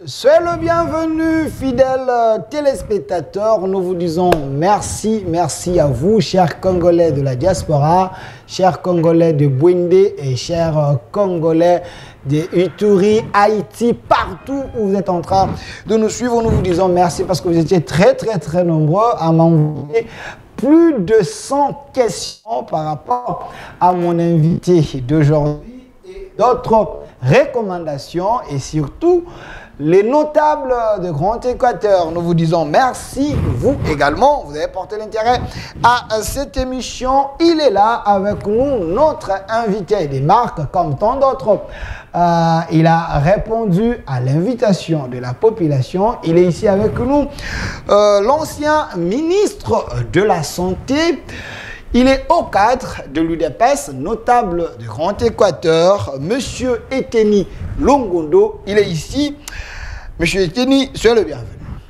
Soyez le bienvenu, fidèles téléspectateurs. Nous vous disons merci, merci à vous, chers Congolais de la diaspora, chers Congolais de Bwindé et chers Congolais de Ituri, Haïti, partout où vous êtes en train de nous suivre. Nous vous disons merci parce que vous étiez très nombreux à m'envoyer plus de 100 questions par rapport à mon invité d'aujourd'hui et d'autres recommandations et surtout les notables de Grand Équateur. Nous vous disons merci, vous également, vous avez porté l'intérêt à cette émission. Il est là avec nous, notre invité des marques comme tant d'autres. Il a répondu à l'invitation de la population. Il est ici avec nous, l'ancien ministre de la Santé. Il est au cadre de l'UDPS, notable de Grand Équateur, Monsieur Eteni Longondo. Il est ici. Monsieur Eteni, soyez le bienvenu.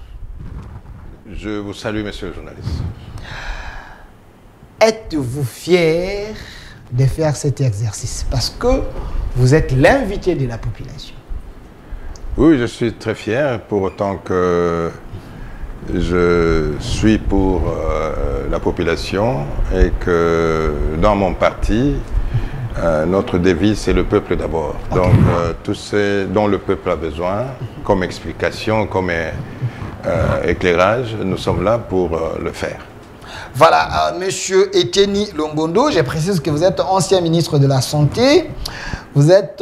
Je vous salue, monsieur le journaliste. Êtes-vous fier de faire cet exercice? Parce que vous êtes l'invité de la population. Oui, je suis très fier, pour autant que je suis pour la population et que dans mon parti, notre devise, c'est le peuple d'abord. Okay. Donc, tout ce dont le peuple a besoin, comme explication, comme éclairage, nous sommes là pour le faire. Voilà, monsieur Eteni Longondo, je précise que vous êtes ancien ministre de la Santé. Vous êtes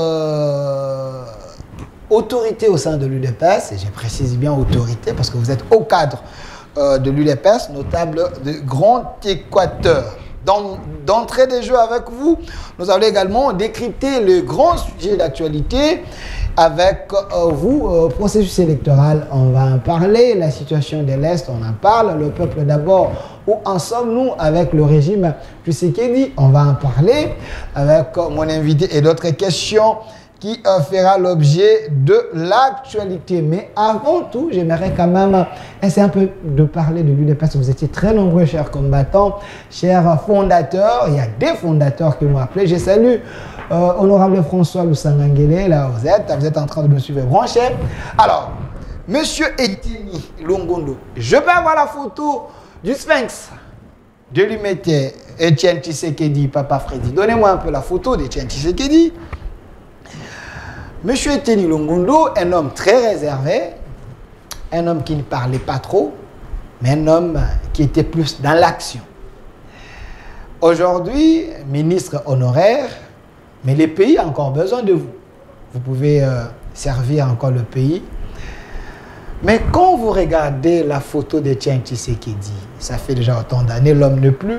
autorité au sein de l'UDPS, et je précise bien autorité parce que vous êtes au cadre de l'UDPS, notable de Grand Équateur. D'entrée des jeux avec vous, nous allons également décrypter le grand sujet d'actualité avec vous, processus électoral, on va en parler, la situation de l'Est, on en parle, le peuple d'abord, où en sommes-nous avec le régime Tshisekedi, on va en parler avec mon invité et d'autres questions qui fera l'objet de l'actualité. Mais avant tout, j'aimerais quand même essayer un peu de parler de l'UDPS. Vous étiez très nombreux, chers combattants, chers fondateurs. Il y a des fondateurs qui m'ont appelé. Je salue honorable François Lusangangele, là vous êtes en train de me suivre branché. Alors, monsieur Eteni Longondo, je peux avoir la photo du Sphinx de l'humité Etienne Tshisekedi, Papa Freddy. Donnez-moi un peu la photo d'Etienne Tshisekedi. Monsieur Eteni Longondo, un homme très réservé, un homme qui ne parlait pas trop, mais un homme qui était plus dans l'action. Aujourd'hui, ministre honoraire, mais le pays a encore besoin de vous. Vous pouvez servir encore le pays. Mais quand vous regardez la photo d'Etienne Tshisekedi, ça fait déjà autant d'années, l'homme ne plus.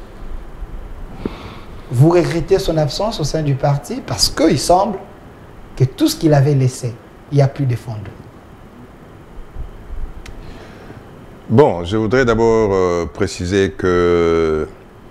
Vous regrettez son absence au sein du parti parce qu'il semble que tout ce qu'il avait laissé, il n'y a plus de fondement. Bon, je voudrais d'abord préciser que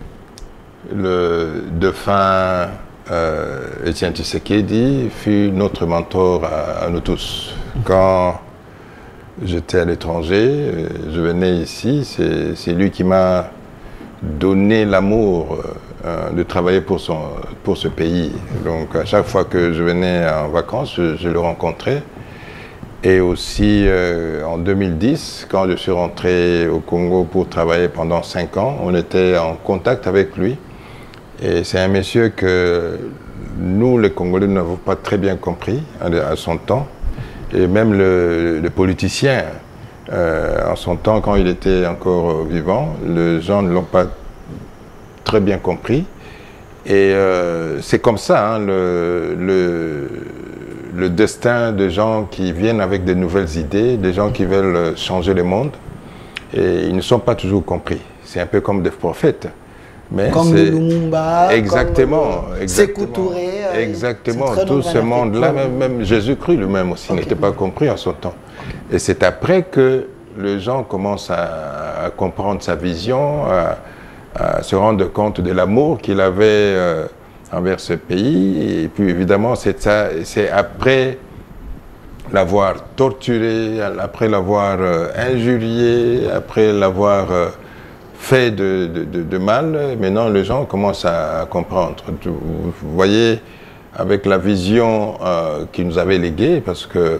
le défunt Etienne Tshisekedi fut notre mentor à nous tous. Quand j'étais à l'étranger, je venais ici, c'est lui qui m'a donné l'amour de travailler pour ce pays. Donc à chaque fois que je venais en vacances, je le rencontrais. Et aussi en 2010, quand je suis rentré au Congo pour travailler pendant 5 ans, on était en contact avec lui. Et c'est un monsieur que nous, les Congolais, n'avons pas très bien compris à son temps. Et même le politicien, en son temps, quand il était encore vivant, les gens ne l'ont pas très bien compris. Et c'est comme ça, hein, le destin de gens qui viennent avec de nouvelles idées, des gens qui veulent changer le monde. Et ils ne sont pas toujours compris. C'est un peu comme des prophètes. Mais comme le Lumumba, exactement, comme Sékou Touré. Exactement, tout ce monde-là, même Jésus-Christ lui-même aussi n'était pas compris en son temps. Et c'est après que les gens commencent à comprendre sa vision, à se rendre compte de l'amour qu'il avait envers ce pays. Et puis évidemment, c'est après l'avoir torturé, après l'avoir injurié, après l'avoir fait de mal, maintenant les gens commencent à comprendre. Vous voyez, avec la vision qu'il nous avait léguée, parce que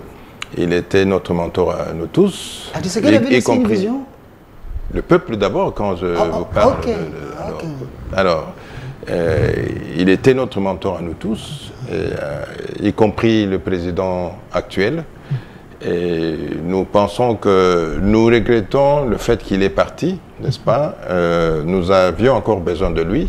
Il était notre mentor à nous tous. Ah, Tshisekedi avait laissé une vision? Le peuple d'abord, quand je vous parle. Alors, il était notre mentor à nous tous, y compris le président actuel. Et nous pensons que nous regrettons le fait qu'il est parti, n'est-ce pas? Nous avions encore besoin de lui.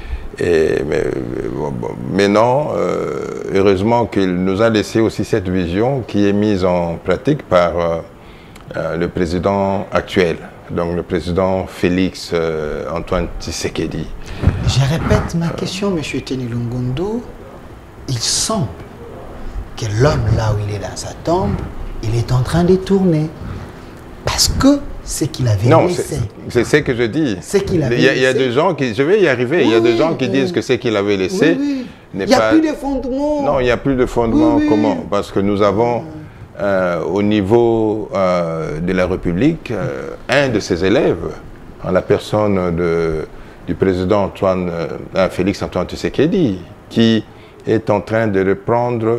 Mais non, heureusement qu'il nous a laissé aussi cette vision qui est mise en pratique par le président actuel, donc le président Félix Antoine Tshisekedi. Je répète ma question, M. Teni Longondo. Il semble que l'homme, là où il est dans sa tombe, il est en train de tourner. Parce que ce qu'il avait laissé. C'est ce que je dis. Il y a des gens qui... Je vais y arriver. Il y a des gens qui disent que ce qu'il avait laissé... Il n'y a plus de fondement. Non, il n'y a plus de fondement. Comment? Parce que nous avons, au niveau de la République, un de ses élèves, en la personne du président Félix Antoine Tshisekedi, qui est en train de reprendre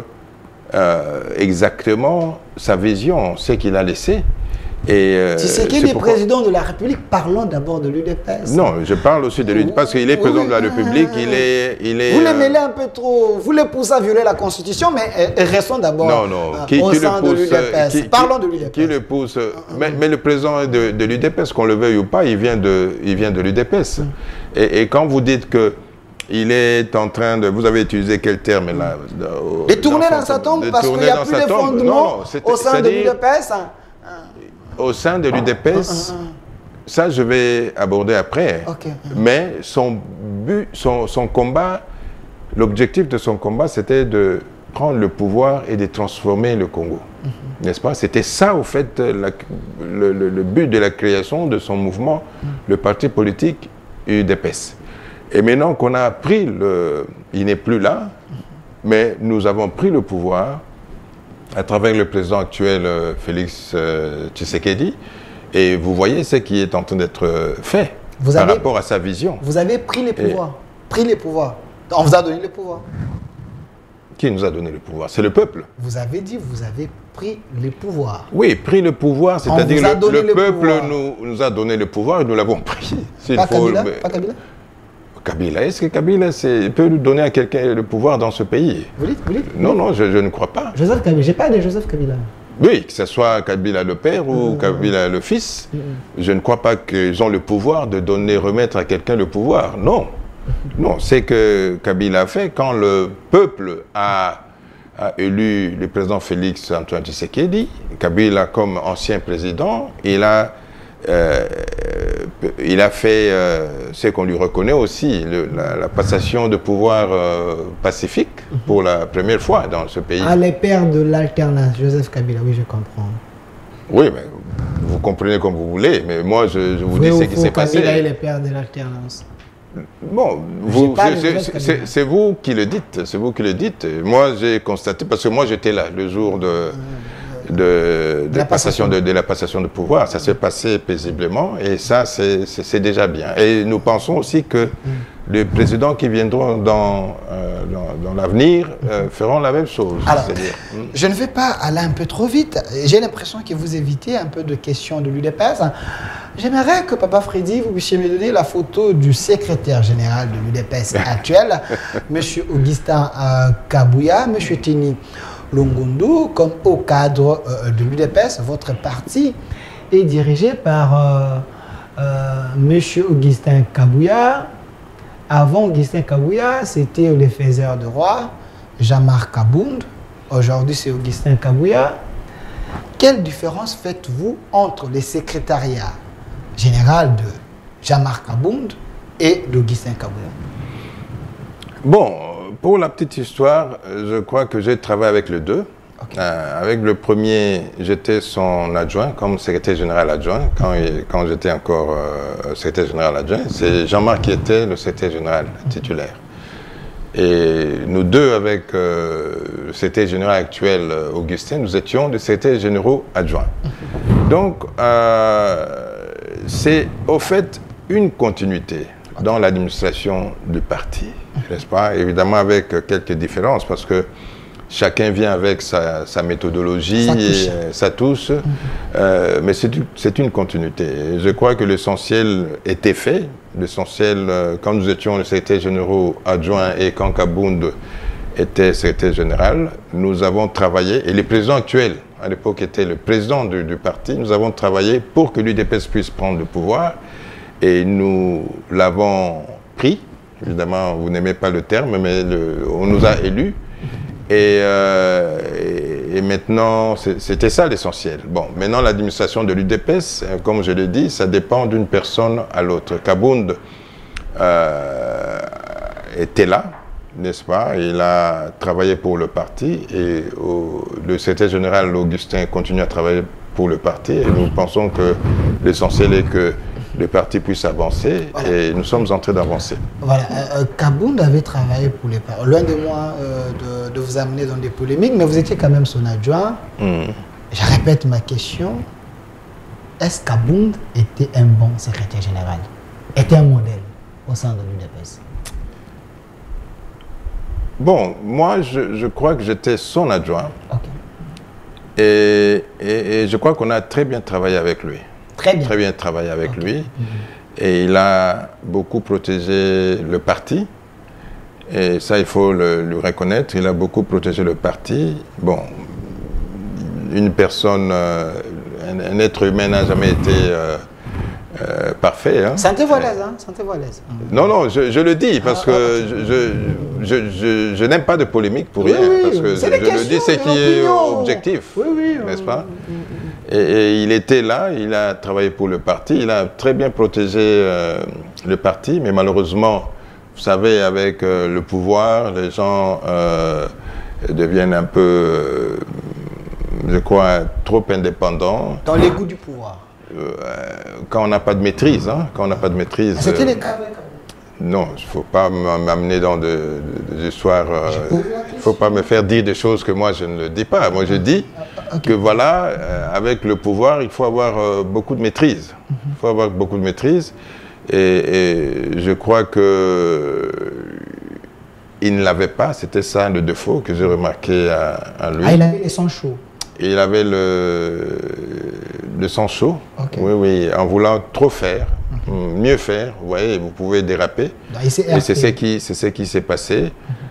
exactement sa vision, ce qu'il a laissé. Tshisekedi est président de la République, parlons d'abord de l'UDPS. Non, je parle aussi de l'UDPS, parce qu'il est président de la République, il est... Vous les mêlez un peu trop, vous les poussez à violer la Constitution, mais restons d'abord au sein de l'UDPS. Parlons de l'UDPS. Qui le pousse? Mais le président de l'UDPS, qu'on le veuille ou pas, il vient de l'UDPS. Et quand vous dites que il est en train de... Vous avez utilisé quel terme là? De tourner dans sa tombe parce qu'il n'y a plus de fondement au sein de l'UDPS. Au sein de l'UDPS, ça je vais aborder après. Mais son but, son combat, l'objectif de son combat, c'était de prendre le pouvoir et de transformer le Congo. N'est-ce pas? C'était ça, au fait, le but de la création de son mouvement, le parti politique UDPS. Et maintenant qu'on a pris il n'est plus là, mais nous avons pris le pouvoir à travers le président actuel, Félix Tshisekedi, et vous voyez ce qui est en train d'être fait par rapport à sa vision. Vous avez pris les pouvoirs, On vous a donné le pouvoir. Qui nous a donné le pouvoir? C'est le peuple. Vous avez dit, vous avez pris les pouvoirs. Oui, pris le pouvoir, c'est-à-dire le peuple nous a donné le pouvoir et nous l'avons pris. Pas Kabila? Pas Kabila? Kabila, est-ce que Kabila peut nous donner à quelqu'un le pouvoir dans ce pays? Vous dites? Non, je ne crois pas. Joseph Kabila, j'ai pas de Joseph Kabila. Oui, que ce soit Kabila le père ou Kabila le fils, je ne crois pas qu'ils ont le pouvoir de remettre à quelqu'un le pouvoir. Non. Non, c'est que Kabila a fait quand le peuple a élu le président Félix Antoine Tshisekedi. Kabila, comme ancien président, il a fait ce qu'on lui reconnaît aussi, la passation de pouvoir pacifique pour la première fois dans ce pays. Ah, les pères de l'alternance, Joseph Kabila, oui, je comprends. Oui, mais vous comprenez comme vous voulez, mais moi je vous dis ce qui s'est passé. Kabila est le père de l'alternance. Bon, c'est vous qui le dites, c'est vous qui le dites. Moi j'ai constaté, parce que moi j'étais là le jour de la passation de pouvoir. Ça s'est passé paisiblement et ça, c'est déjà bien. Et nous pensons aussi que les présidents qui viendront dans l'avenir feront la même chose. Alors, je ne vais pas aller un peu trop vite. J'ai l'impression que vous évitez un peu de questions de l'UDPS. J'aimerais que Papa Freddy, vous puissiez me donner la photo du secrétaire général de l'UDPS actuel, M. Augustin Kabouya, M. Teni Longondo, comme au cadre de l'UDPS. Votre parti est dirigé par M. Augustin Kabouya. Avant Augustin Kabouya, c'était le faiseur de roi, Jean-Marc Abound. Aujourd'hui, c'est Augustin Kabouya. Quelle différence faites-vous entre le secrétariat général de Jean-Marc Abound et d'Augustin Kabouya? Bon, pour la petite histoire, je crois que j'ai travaillé avec les deux. Avec le premier, j'étais son adjoint, comme secrétaire général adjoint, quand j'étais encore secrétaire général adjoint. C'est Jean-Marc qui était le secrétaire général titulaire. Et nous deux, avec le secrétaire général actuel, Augustin, nous étions des secrétaires généraux adjoints. Donc, c'est au fait une continuité dans l'administration du parti, n'est-ce pas? Évidemment avec quelques différences, parce que chacun vient avec sa méthodologie, sa touche, mais c'est une continuité. Et je crois que l'essentiel était fait. L'essentiel, quand nous étions le secrétaire général adjoint et quand Kabound était secrétaire général, nous avons travaillé, et le président actuel, à l'époque, était le président du parti, nous avons travaillé pour que l'UDPS puisse prendre le pouvoir, et nous l'avons pris. Évidemment, vous n'aimez pas le terme, mais on nous a élus. Et maintenant, c'était ça l'essentiel. Bon, maintenant, l'administration de l'UDPS, comme je l'ai dit, ça dépend d'une personne à l'autre. Kabound était là, n'est-ce pas? Il a travaillé pour le parti et le secrétaire général Augustin continue à travailler pour le parti et nous pensons que l'essentiel est que le parti puisse avancer et nous sommes en train d'avancer. Voilà, Kabound avait travaillé pour les partis. Loin de moi de vous amener dans des polémiques, mais vous étiez quand même son adjoint. Je répète ma question. Est-ce que Kabound était un bon secrétaire général? Était un modèle au sein de l'UDPS? Bon, moi je crois que j'étais son adjoint. Okay. Et je crois qu'on a très bien travaillé avec lui. Très bien. Très bien travaillé avec lui. Et il a beaucoup protégé le parti. Et ça, il faut le reconnaître. Il a beaucoup protégé le parti. Bon, une personne, un être humain n'a jamais été parfait. Hein. Sentez-vous à l'aise, hein? Sentez-vous à l'aise. Non, non, je le dis parce que je n'aime pas de polémique pour rien. Parce que je le dis, c'est qui est objectif, n'est-ce pas? Et il était là, il a travaillé pour le parti, il a très bien protégé le parti, mais malheureusement, vous savez, avec le pouvoir, les gens deviennent un peu, je crois, trop indépendants. Dans les goûts du pouvoir. Quand on n'a pas de maîtrise, hein, quand on n'a pas de maîtrise. C'était le cas. Non, il ne faut pas m'amener dans des histoires. Il ne faut pas me faire dire des choses que moi je ne le dis pas. Moi je dis que voilà, avec le pouvoir, il faut avoir beaucoup de maîtrise. Il faut avoir beaucoup de maîtrise. Et je crois que il ne l'avait pas. C'était ça le défaut que j'ai remarqué à lui. Ah, il avait les sangs chauds. Il avait le sang chaud, oui, oui, en voulant trop faire, mieux faire, vous voyez, vous pouvez déraper. Et c'est ce qui s'est passé.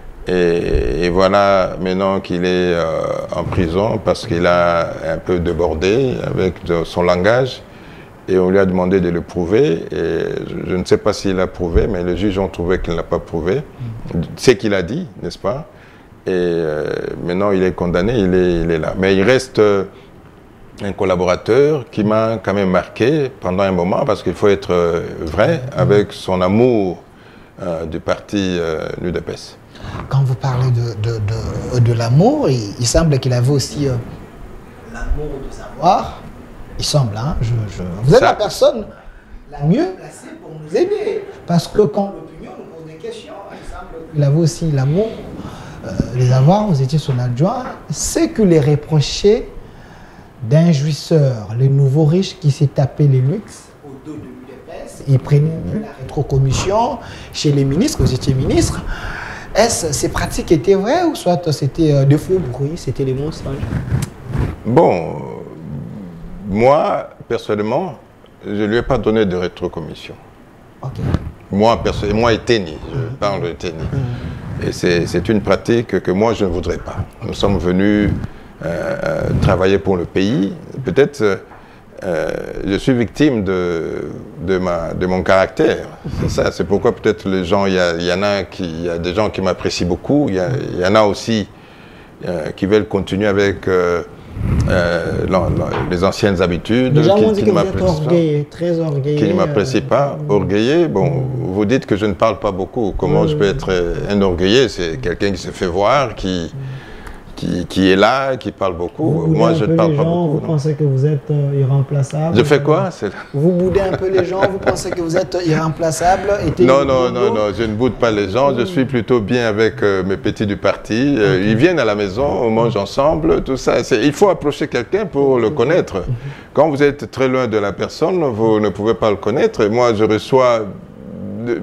Et voilà, maintenant qu'il est en prison parce qu'il a un peu débordé avec son langage. Et on lui a demandé de le prouver. Et je ne sais pas s'il l'a prouvé, mais les juges ont trouvé qu'il ne l'a pas prouvé. C'est ce qu'il a dit, n'est-ce pas? Et maintenant, il est condamné, il est là. Mais il reste un collaborateur qui m'a quand même marqué pendant un moment, parce qu'il faut être vrai, avec son amour du parti l'UDPS. Quand vous parlez de l'amour, il semble qu'il avait aussi l'amour de savoir. Il semble, hein, vous êtes la personne la mieux placée pour nous aider. Parce que quand l'opinion nous pose des questions, il semble qu'il avait aussi l'amour. Les avoirs, vous étiez son adjoint, c'est que les reprochés d'un jouisseur, le nouveau riche qui s'est tapé les luxes au dos de l'UDPS, il prenait la rétrocommission chez les ministres, vous étiez ministre. Est-ce que ces pratiques étaient vraies ou soit c'était de faux bruits, c'était les mensonges? Bon, moi, personnellement, je ne lui ai pas donné de rétrocommission. Okay. Moi et Teni, je parle de Teni. Et c'est une pratique que moi, je ne voudrais pas. Nous sommes venus travailler pour le pays. Peut-être je suis victime de mon caractère. C'est ça, c'est pourquoi peut-être les gens, il y a des gens qui m'apprécient beaucoup. Il y en a aussi qui veulent continuer avec les anciennes habitudes. Les gens m'ont dit que vous êtes orgueilleux, très orgueilleux. Qui ne m'apprécient pas. Orgueilleux, bon, vous dites que je ne parle pas beaucoup. Comment je peux être un orgueilleux? C'est quelqu'un qui se fait voir, qui est là, qui parle beaucoup. Moi, je ne parle pas beaucoup. Vous pensez que vous êtes irremplaçable? Je fais quoi? Vous boudez un peu les gens, vous pensez que vous êtes irremplaçable? Non, je ne boude pas les gens. Je suis plutôt bien avec mes petits du parti. Ils viennent à la maison, on mange ensemble, tout ça. Il faut approcher quelqu'un pour le connaître. Quand vous êtes très loin de la personne, vous ne pouvez pas le connaître. Moi, je reçois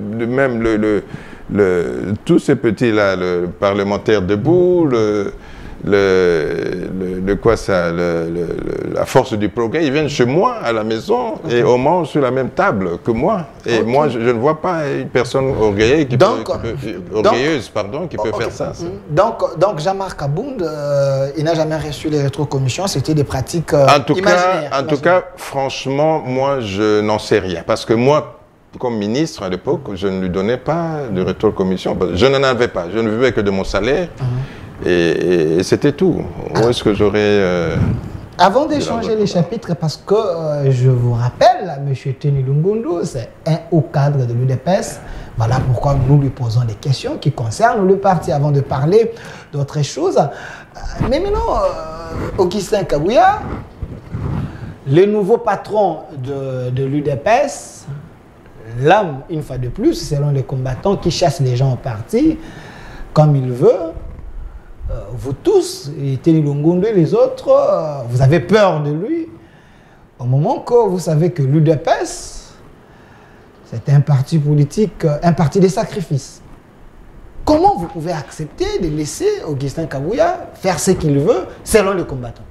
même tous ces petits-là, le parlementaire debout, la force du progrès, ils viennent chez moi à la maison et on mange sur la même table que moi. Et moi, je ne vois pas une personne orgueilleuse qui peut faire ça. Donc Jean-Marc Abound, il n'a jamais reçu les rétrocommissions, c'était des pratiques imaginaires. En tout cas, franchement, moi, je n'en sais rien. Parce que moi, comme ministre à l'époque, je ne lui donnais pas de rétrocommission. Je n'en avais pas. Je ne vivais que de mon salaire. Et c'était tout. Où est-ce que j'aurais... Avant d'échanger les chapitres, parce que je vous rappelle, M. Tony Lungundu, c'est un haut cadre de l'UDPS. Voilà pourquoi nous lui posons des questions qui concernent le parti avant de parler d'autres choses. Mais maintenant, Augustin Kabouya, le nouveau patron de l'UDPS, l'homme, une fois de plus, selon les combattants qui chassent les gens au parti comme il veut, vous tous, et Tony Lungundu et les autres, vous avez peur de lui au moment que vous savez que l'UDPS, c'est un parti politique, un parti de sacrifice. Comment vous pouvez accepter de laisser Augustin Kabouya faire ce qu'il veut selon les combattants?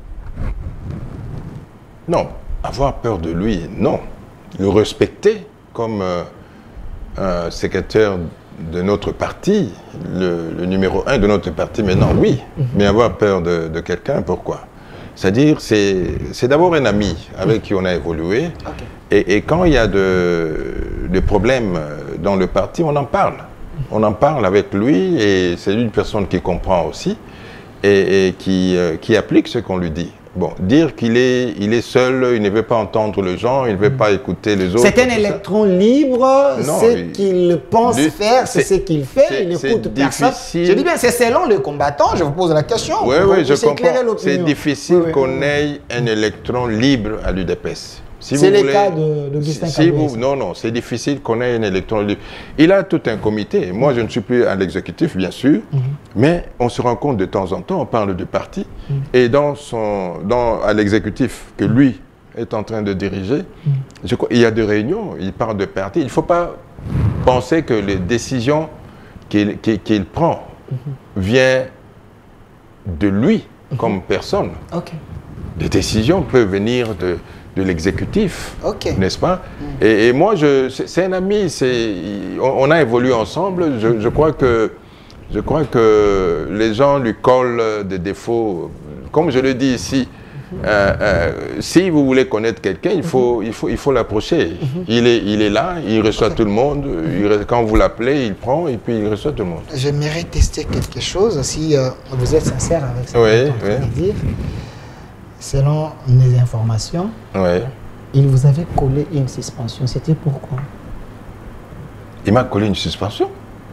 Non, avoir peur de lui, non. Le respecter comme un secrétaire de notre parti, le numéro 1 de notre parti maintenant, oui. Mais avoir peur de quelqu'un, pourquoi? C'est-à-dire, c'est d'abord un ami avec qui on a évolué. Et quand il y a des problèmes dans le parti, on en parle. On en parle avec lui et c'est une personne qui comprend aussi et qui applique ce qu'on lui dit. Bon, dire qu'il est seul, il ne veut pas entendre les gens, il ne veut pas écouter les autres. C'est un électron libre, ce qu'il pense faire, c'est ce qu'il fait, il n'écoute personne. Je dis bien, c'est selon les combattants, je vous pose la question. Oui, je comprends. C'est difficile qu'on ait un électron libre à l'UDPS. C'est le cas d'Augustin Kabouya. Non, c'est difficile qu'on ait un électron libre. Il a tout un comité. Moi, je ne suis plus à l'exécutif, bien sûr, mais on se rend compte de temps en temps, on parle du parti, et à l'exécutif que lui est en train de diriger, je crois, il y a des réunions, il parle de parti. Il ne faut pas penser que les décisions qu'il prend viennent de lui comme personne. Les décisions peuvent venir de l'exécutif, n'est-ce pas? Et moi, c'est un ami, on a évolué ensemble. Je crois que les gens lui collent des défauts. Comme je le dis ici, si vous voulez connaître quelqu'un, il faut l'approcher. Il est là, il reçoit tout le monde. Quand vous l'appelez, il prend et puis il reçoit tout le monde. J'aimerais tester quelque chose, si vous êtes sincère avec ce que vous êtes en train de dire. Selon mes informations, il vous avait collé une suspension. C'était pourquoi? Il m'a collé une suspension?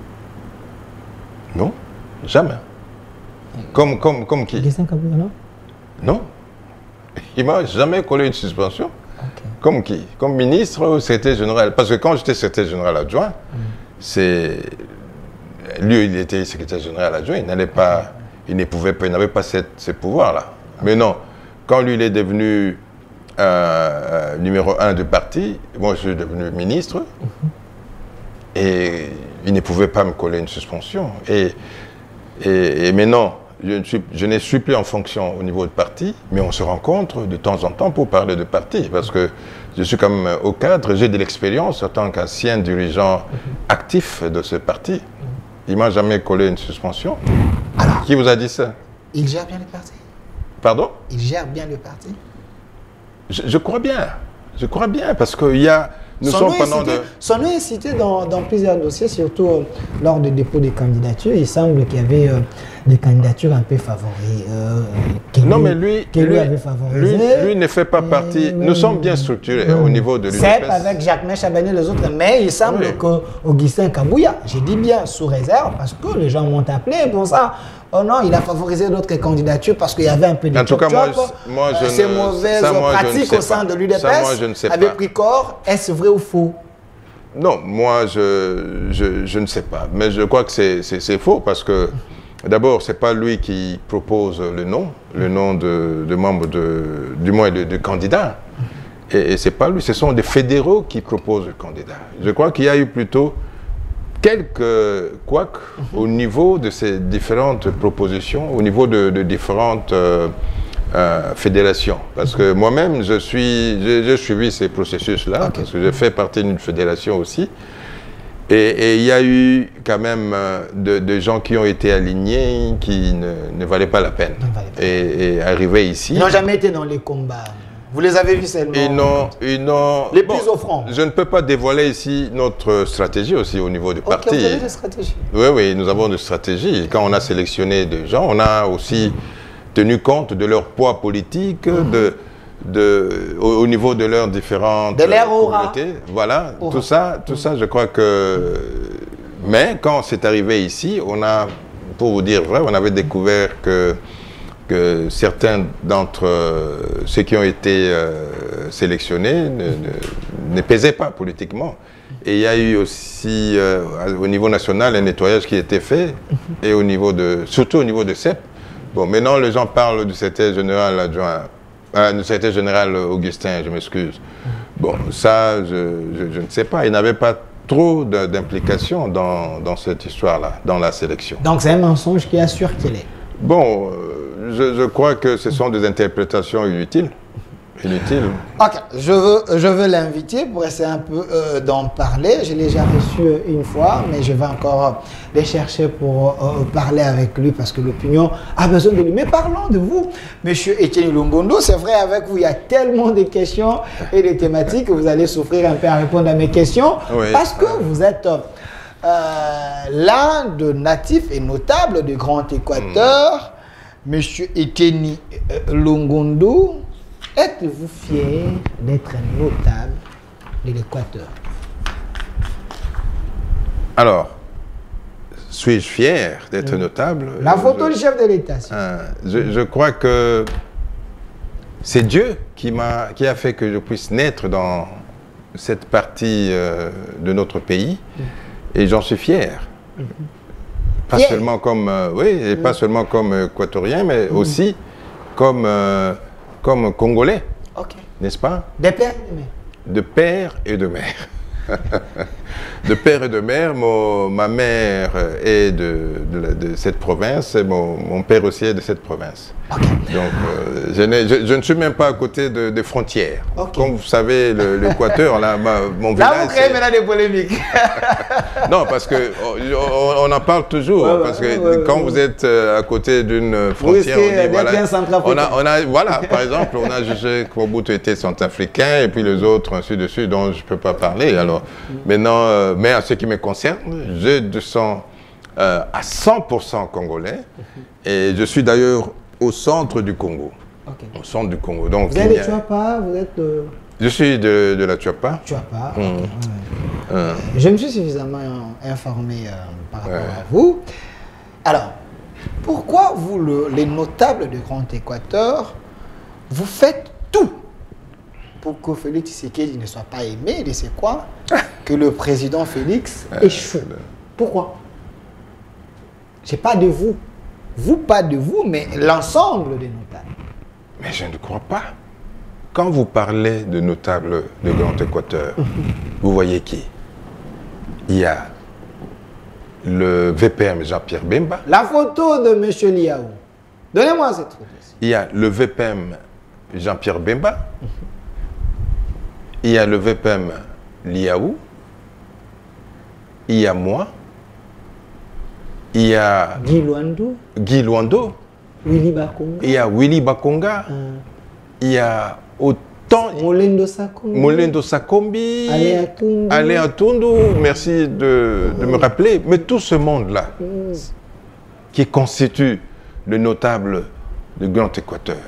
Non, jamais. Comme qui? Augustin Kabouya, non? Non. Il m'a jamais collé une suspension. Comme qui? Comme ministre ou secrétaire général? Parce que quand j'étais secrétaire général adjoint, lui, il était secrétaire général adjoint, il n'avait pas ce pouvoir-là. Mais non. Quand lui, il est devenu numéro 1 du parti, moi, je suis devenu ministre. Et il ne pouvait pas me coller une suspension. Et maintenant, je ne suis plus en fonction au niveau du parti, mais on se rencontre de temps en temps pour parler de parti. Parce que je suis quand même au cadre, j'ai de l'expérience en tant qu'ancien dirigeant actif de ce parti. Il ne m'a jamais collé une suspension. Alors, qui vous a dit ça? Il gère bien le parti. Pardon? Il gère bien le parti. Je crois bien. Je crois bien, parce qu'il y a... Son nom est cité dans plusieurs dossiers, surtout lors du dépôt des candidatures. Il semble qu'il y avait des candidatures un peu favorisées. Non, mais lui avait favorisé. Lui ne fait pas partie... Nous sommes bien structurés au niveau de l'UDPS. C'est avec Jacques Chabani et les autres, mais il semble qu'Augustin Kabouya, je dis bien sous réserve, parce que les gens m'ont appelé pour ça. Oh non, il a favorisé d'autres candidatures parce qu'il y avait un peu de en tout cas, moi, ces mauvaises pratiques au sein de l'UDPS avaient pris corps. Est-ce vrai ou faux? Non, moi, je ne sais pas. Mais je crois que c'est faux parce que, d'abord, ce n'est pas lui qui propose le nom de membres du moins de candidats. Et ce n'est pas lui, ce sont des fédéraux qui proposent le candidat. Je crois qu'il y a eu plutôt quelques couacs au niveau de ces différentes propositions, au niveau de différentes fédérations. Parce que moi-même, j'ai suivi ces processus-là, parce que je fais partie d'une fédération aussi. Et il y a eu quand même de gens qui ont été alignés, qui ne valaient pas la peine. Et arriver ici... Ils n'ont jamais été dans les combats. Vous les avez vus seulement? Ils n'ont... Les plus offrants. Je ne peux pas dévoiler ici notre stratégie aussi au niveau du parti. Vous avez des stratégies? Oui, nous avons des stratégies. Quand on a sélectionné des gens, on a aussi tenu compte de leur poids politique, au niveau de leurs différentes communautés. Voilà, tout ça, je crois que... Mais quand c'est arrivé ici, on a, pour vous dire vrai, on avait découvert que certains d'entre ceux qui ont été sélectionnés ne pesaient pas politiquement. Et il y a eu aussi, au niveau national, un nettoyage qui a été fait, et surtout au niveau de CEP. Bon, maintenant, les gens parlent du secrétaire général adjoint, du secrétaire général Augustin, je m'excuse. Bon, ça, je ne sais pas. Il n'avait pas trop d'implication dans cette histoire-là, dans la sélection. Donc c'est un mensonge qui assure qu'il est. Bon, je crois que ce sont des interprétations inutiles. Ok, je veux l'inviter pour essayer un peu d'en parler. Je l'ai déjà reçu une fois, mais je vais encore les chercher pour parler avec lui parce que l'opinion a besoin de lui. Mais parlons de vous, Monsieur Etienne Longondo. C'est vrai, avec vous, il y a tellement de questions et de thématiques que vous allez souffrir un peu à répondre à mes questions parce que vous êtes l'un de natifs et notables du Grand Équateur. Monsieur Etienne Longondo. Êtes-vous fier d'être un notable de l'Équateur? Alors, suis-je fier d'être notable? La photo du chef de l'État. Je crois que c'est Dieu qui a fait que je puisse naître dans cette partie de notre pays, et j'en suis fier. Pas seulement comme, et pas seulement comme équatorien, mais aussi comme Congolais, n'est-ce pas? De père et de mère. De père et de mère. De père et de mère, ma mère est de cette province, et mon père aussi est de cette province. Donc, je ne suis même pas à côté des frontières. Comme vous savez, l'Équateur, mon village... Là, vous créez maintenant des polémiques. Non, parce qu'on en parle toujours. Parce que quand vous êtes à côté d'une frontière, voilà, par exemple, on a jugé que Mobutu était centrafricain, et puis les autres, ainsi de suite, dont je ne peux pas parler. Alors, maintenant, mais en ce qui me concerne, je de sang à 100% congolais, et je suis d'ailleurs au centre du Congo. Au centre du Congo. Donc, vous êtes de Tuapa, vous êtes de... Je suis de la Tuapa. Tuapa. Je me suis suffisamment informé par rapport à vous. Alors, pourquoi vous, les notables du Grand Équateur, vous faites tout pour que Félix Tshisekedi ne soit pas aimé, et c'est quoi? Que le président Félix échoue. Pourquoi? C'est pas de vous. Vous, pas de vous, mais l'ensemble des notables. Mais je ne crois pas. Quand vous parlez de notables de Grand Équateur, vous voyez qui? Il y a le VPM Jean-Pierre Bemba. La photo de M. Liaou. Donnez-moi cette photo. Il y a le VPM Jean-Pierre Bemba. Il y a le VPM Liaou. Il y a moi. Il y a Guy Luando. Willy Bakonga. Il y a Willy Bakonga. Il y a autant... Molendo Sakombi. Aléa Tundu. Merci de me rappeler. Mais tout ce monde-là qui constitue le notable du Grand Équateur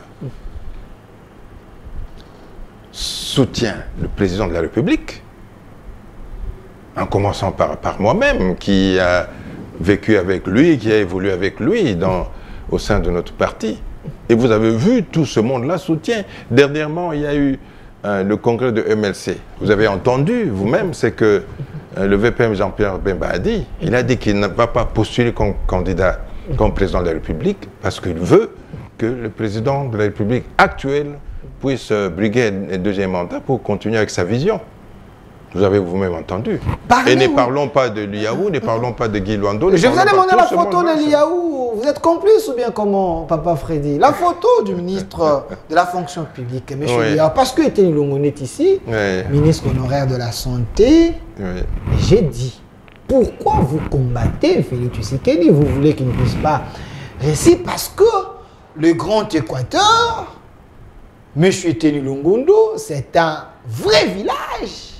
soutient le président de la République, en commençant par moi-même, qui a vécu avec lui, qui a évolué avec lui au sein de notre parti. Et vous avez vu, tout ce monde-là soutient. Dernièrement, il y a eu le congrès de MLC. Vous avez entendu, vous-même, c'est que le VPM Jean-Pierre Bemba a dit, il a dit qu'il ne va pas postuler comme candidat, comme président de la République, parce qu'il veut que le président de la République actuel puisse briguer un deuxième mandat pour continuer avec sa vision. Vous avez vous-même entendu. Parlez, et ne oui. parlons pas de Liaou, ne parlons pas de Guy Luando. Je vous ai demandé la photo de Liaou. Liaou. Vous êtes complice ou bien comment, Papa Freddy? La photo du ministre de la fonction publique, M. Oui. Liaou. Parce que Teni Longondo est ici, Oui. ministre honoraire de la Santé. Oui. J'ai dit, pourquoi vous combattez Félix Tshisekedi? Vous voulez qu'il ne puisse pas réussir? Parce que le Grand Équateur, M. Teni Longondo, c'est un vrai village.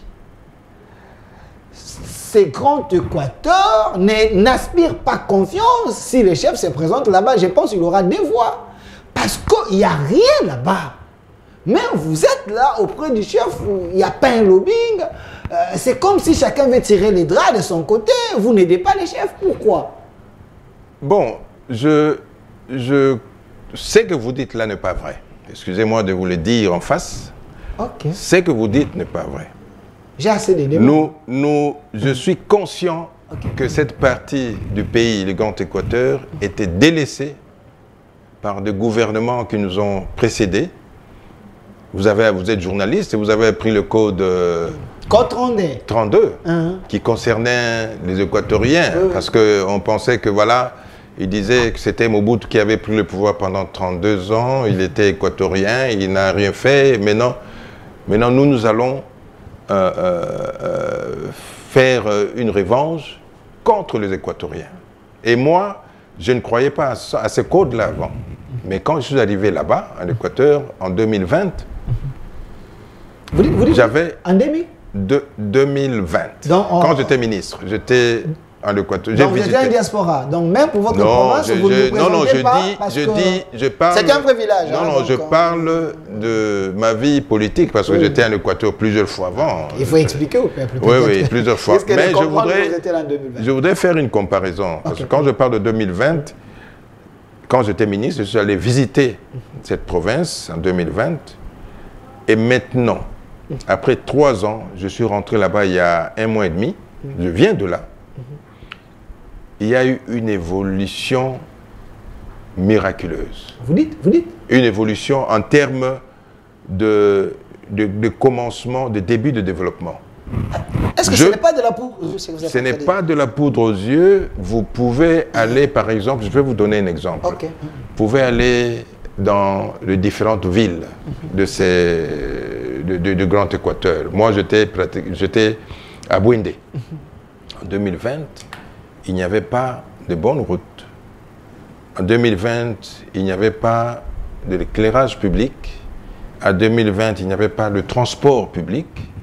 Ce Grand Équateur n'aspire pas confiance. Si le chef se présente là-bas, je pense qu'il aura des voix. Parce qu'il n'y a rien là-bas. Mais vous êtes là auprès du chef, il n'y a pas un lobbying. C'est comme si chacun veut tirer les draps de son côté. Vous n'aidez pas les chefs. Pourquoi? Bon, je ce que vous dites là n'est pas vrai. Excusez-moi de vous le dire en face. Ok. Ce que vous dites n'est pas vrai. J'ai assez d'éléments. Je suis conscient que cette partie du pays, le Grand Équateur, était délaissée par des gouvernements qui nous ont précédés. Vous êtes journaliste et vous avez appris le code Code 32 Hein. qui concernait les Équatoriens. Oui, oui. Parce qu'on pensait que voilà, il disait que c'était Mobutu qui avait pris le pouvoir pendant 32 ans, il était équatorien, il n'a rien fait. Maintenant nous allons faire une revanche contre les Équatoriens. Et moi, je ne croyais pas à ce code-là avant. Mais quand je suis arrivé là-bas, en Équateur, en 2020, Vous dites j'avais... En 2000 2020. Quand j'étais ministre, j'étais en Équateur. Donc vous étiez en diaspora. Donc même pour votre province, vous ne vous présentez pas parce que je parle... C'était un vrai village. Non, hein, non, donc, je parle de ma vie politique parce que Oui. j'étais en Équateur plusieurs fois avant. Il faut expliquer au peuple. Oui, oui, plusieurs fois. Mais je je voudrais faire une comparaison. Parce que quand je parle de 2020, quand j'étais ministre, je suis allé visiter cette province en 2020. Et maintenant, après 3 ans, je suis rentré là-bas il y a 1 mois et demi. Je viens de là. Il y a eu une évolution miraculeuse. Vous dites Une évolution en termes de commencement, de début de développement. Est-ce que ce n'est pas de la poudre aux yeux? Ce n'est pas de la poudre aux yeux. Vous pouvez aller, par exemple, je vais vous donner un exemple. Ok. Vous pouvez aller dans les différentes villes de Grand Équateur. Moi, j'étais à Bouindé. En 2020, il n'y avait pas de bonnes routes. En 2020, il n'y avait pas de l'éclairage public. En 2020, il n'y avait pas de transport public.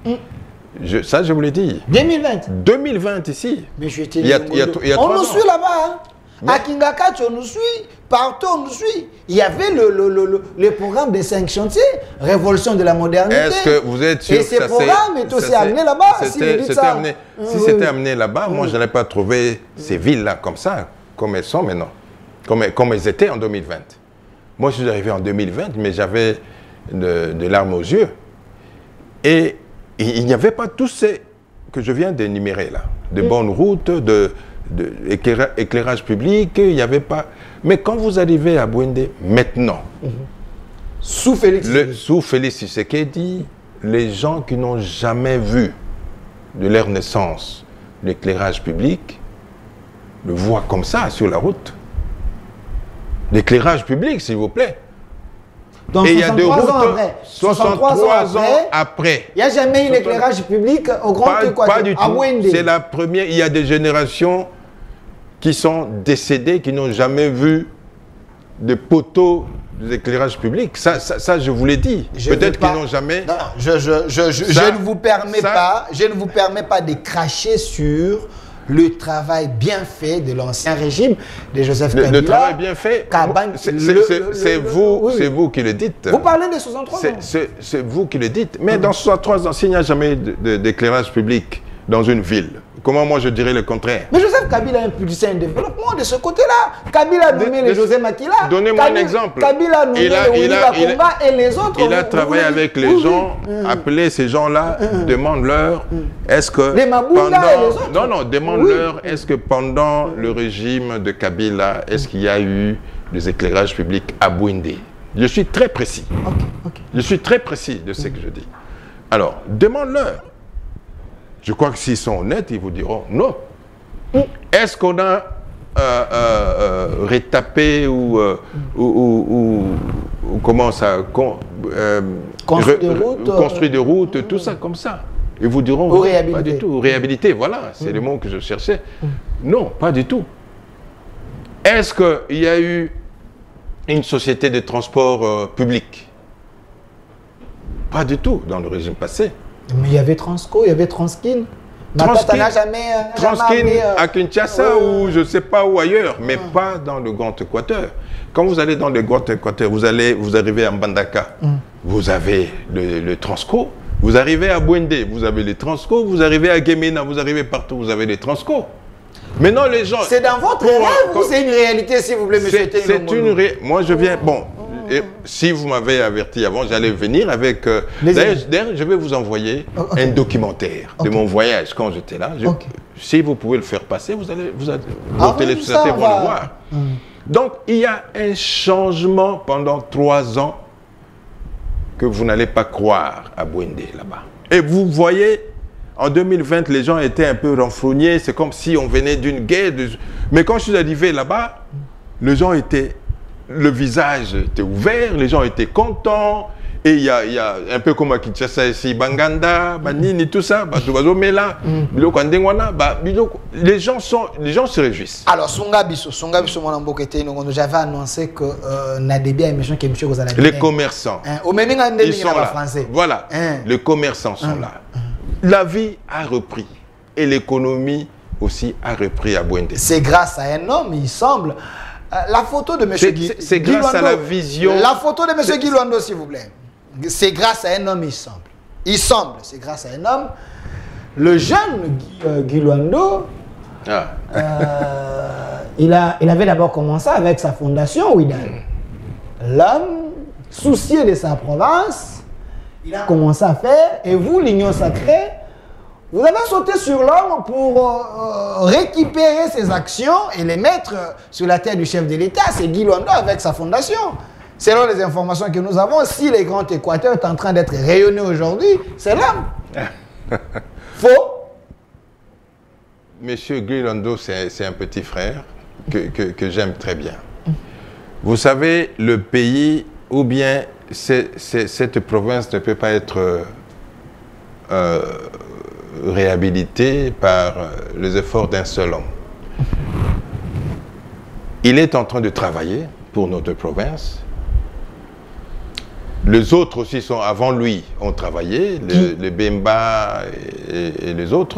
Ça, je vous l'ai dit. 2020 ici. Mais je il y a 3 on nous ans. suit là-bas. Hein. À Kingakachi, on nous suit. Partout, on nous suit. Il y avait le programme des 5 chantiers, Révolution de la modernité. Est-ce que vous êtes sûr et que ce programme est aussi amené là-bas. Si c'était amené là-bas, moi, je n'allais pas trouver ces villes-là comme ça, comme elles sont maintenant, comme elles étaient en 2020. Moi, je suis arrivé en 2020, mais j'avais de larmes aux yeux. Et il n'y avait pas tout ce que je viens d'énumérer là. De bonnes routes, éclairage public, il n'y avait pas... Mais quand vous arrivez à Bouindé, maintenant, sous Félix Tshisekedi, les gens qui n'ont jamais vu de leur naissance l'éclairage public le voient comme ça sur la route. L'éclairage public, s'il vous plaît. Donc, et il y a des routes 63 ans après. Il n'y a jamais eu l'éclairage public au Grand Équateur. Pas du tout. C'est la première. Il y a des générations qui sont décédées, qui n'ont jamais vu de poteaux d'éclairage public. Ça, je vous l'ai dit. Peut-être qu'ils n'ont jamais... Non, je ne vous permets pas de cracher sur le travail bien fait de l'ancien régime de Joseph Kabila. Le travail bien fait, c'est vous qui le dites. Vous parlez de 63 ans. C'est vous qui le dites. Mais dans 63 ans, s'il n'y a jamais d'éclairage public dans une ville, comment moi je dirais le contraire? Mais Joseph Kabila a impulsé un développement de ce côté-là. Kabila a nommé les José Makila. Donnez-moi un exemple. Kabila a nommé les Oliva Komba et les autres. Il a travaillé avec les gens, appelé ces gens-là, demande-leur, est-ce que... Les Mabunda et les autres. Non, demande-leur, est-ce que pendant le régime de Kabila, est-ce qu'il y a eu des éclairages publics à Bouindé? Je suis très précis. Je suis très précis de ce que je dis. Alors, demande-leur. Je crois que s'ils sont honnêtes, ils vous diront non. Est-ce qu'on a rétapé ou comment ça construit des routes, tout ça comme ça? Ils vous diront non, pas du tout. Réhabiliter, voilà, c'est le mot que je cherchais. Non, pas du tout. Est-ce qu'il y a eu une société de transport public? Pas du tout dans le régime passé. Mais il y avait Transco, il y avait Transkin. Transkin à Kinshasa ou je ne sais pas où ailleurs, mais pas dans le Grand Équateur. Quand vous allez dans le Grand Équateur, vous arrivez à Mbandaka, vous avez le Transco. Vous arrivez à Bwende, vous avez les Transco. Vous arrivez à Gemena, vous arrivez partout, vous avez les Transco. Maintenant, les gens... C'est dans votre rêve ou c'est une réalité, s'il vous plaît, monsieur Tény Longondo? Moi, je viens... Bon, si vous m'avez averti avant, j'allais venir avec... D'ailleurs, je vais vous envoyer un documentaire de mon voyage quand j'étais là. Si vous pouvez le faire passer, vos téléspectateurs vont le voir. Donc, il y a un changement pendant 3 ans que vous n'allez pas croire à Bwende, là-bas. Et vous voyez, en 2020, les gens étaient un peu renfrognés, c'est comme si on venait d'une guerre. Mais quand je suis arrivé là-bas, les gens étaient... Le visage était ouvert, les gens étaient contents. Et il y a un peu comme à Kinshasa ici, Banganda, Banini, tout ça, les gens se réjouissent. Alors, j'avais annoncé que Nadébia et Méchant qui est les commerçants. Ils sont là. Voilà, les commerçants sont là. La vie a repris et l'économie aussi a repris à Bwende. C'est grâce à un homme, il semble. La photo de M. Guy Luando. C'est grâce à la vision. La photo de M. Guy Luando, s'il vous plaît. C'est grâce à un homme, il semble. Il semble, c'est grâce à un homme. Le jeune Guy Luando, il avait d'abord commencé avec sa fondation Ouidal. L'homme, soucié de sa province, il a commencé à faire, et vous, l'Union sacrée, vous avez sauté sur l'homme pour récupérer ses actions et les mettre sur la terre du chef de l'État. C'est Guy Luando avec sa fondation. Selon les informations que nous avons, si le Grand Équateur est en train d'être rayonné aujourd'hui, c'est l'homme. Faux? Monsieur Guy Luando, c'est un petit frère que j'aime très bien. Vous savez, le pays, ou bien cette province ne peut pas être réhabilitée par les efforts d'un seul homme. Il est en train de travailler pour notre province. Les autres aussi sont avant lui, ont travaillé, les Bemba et les autres.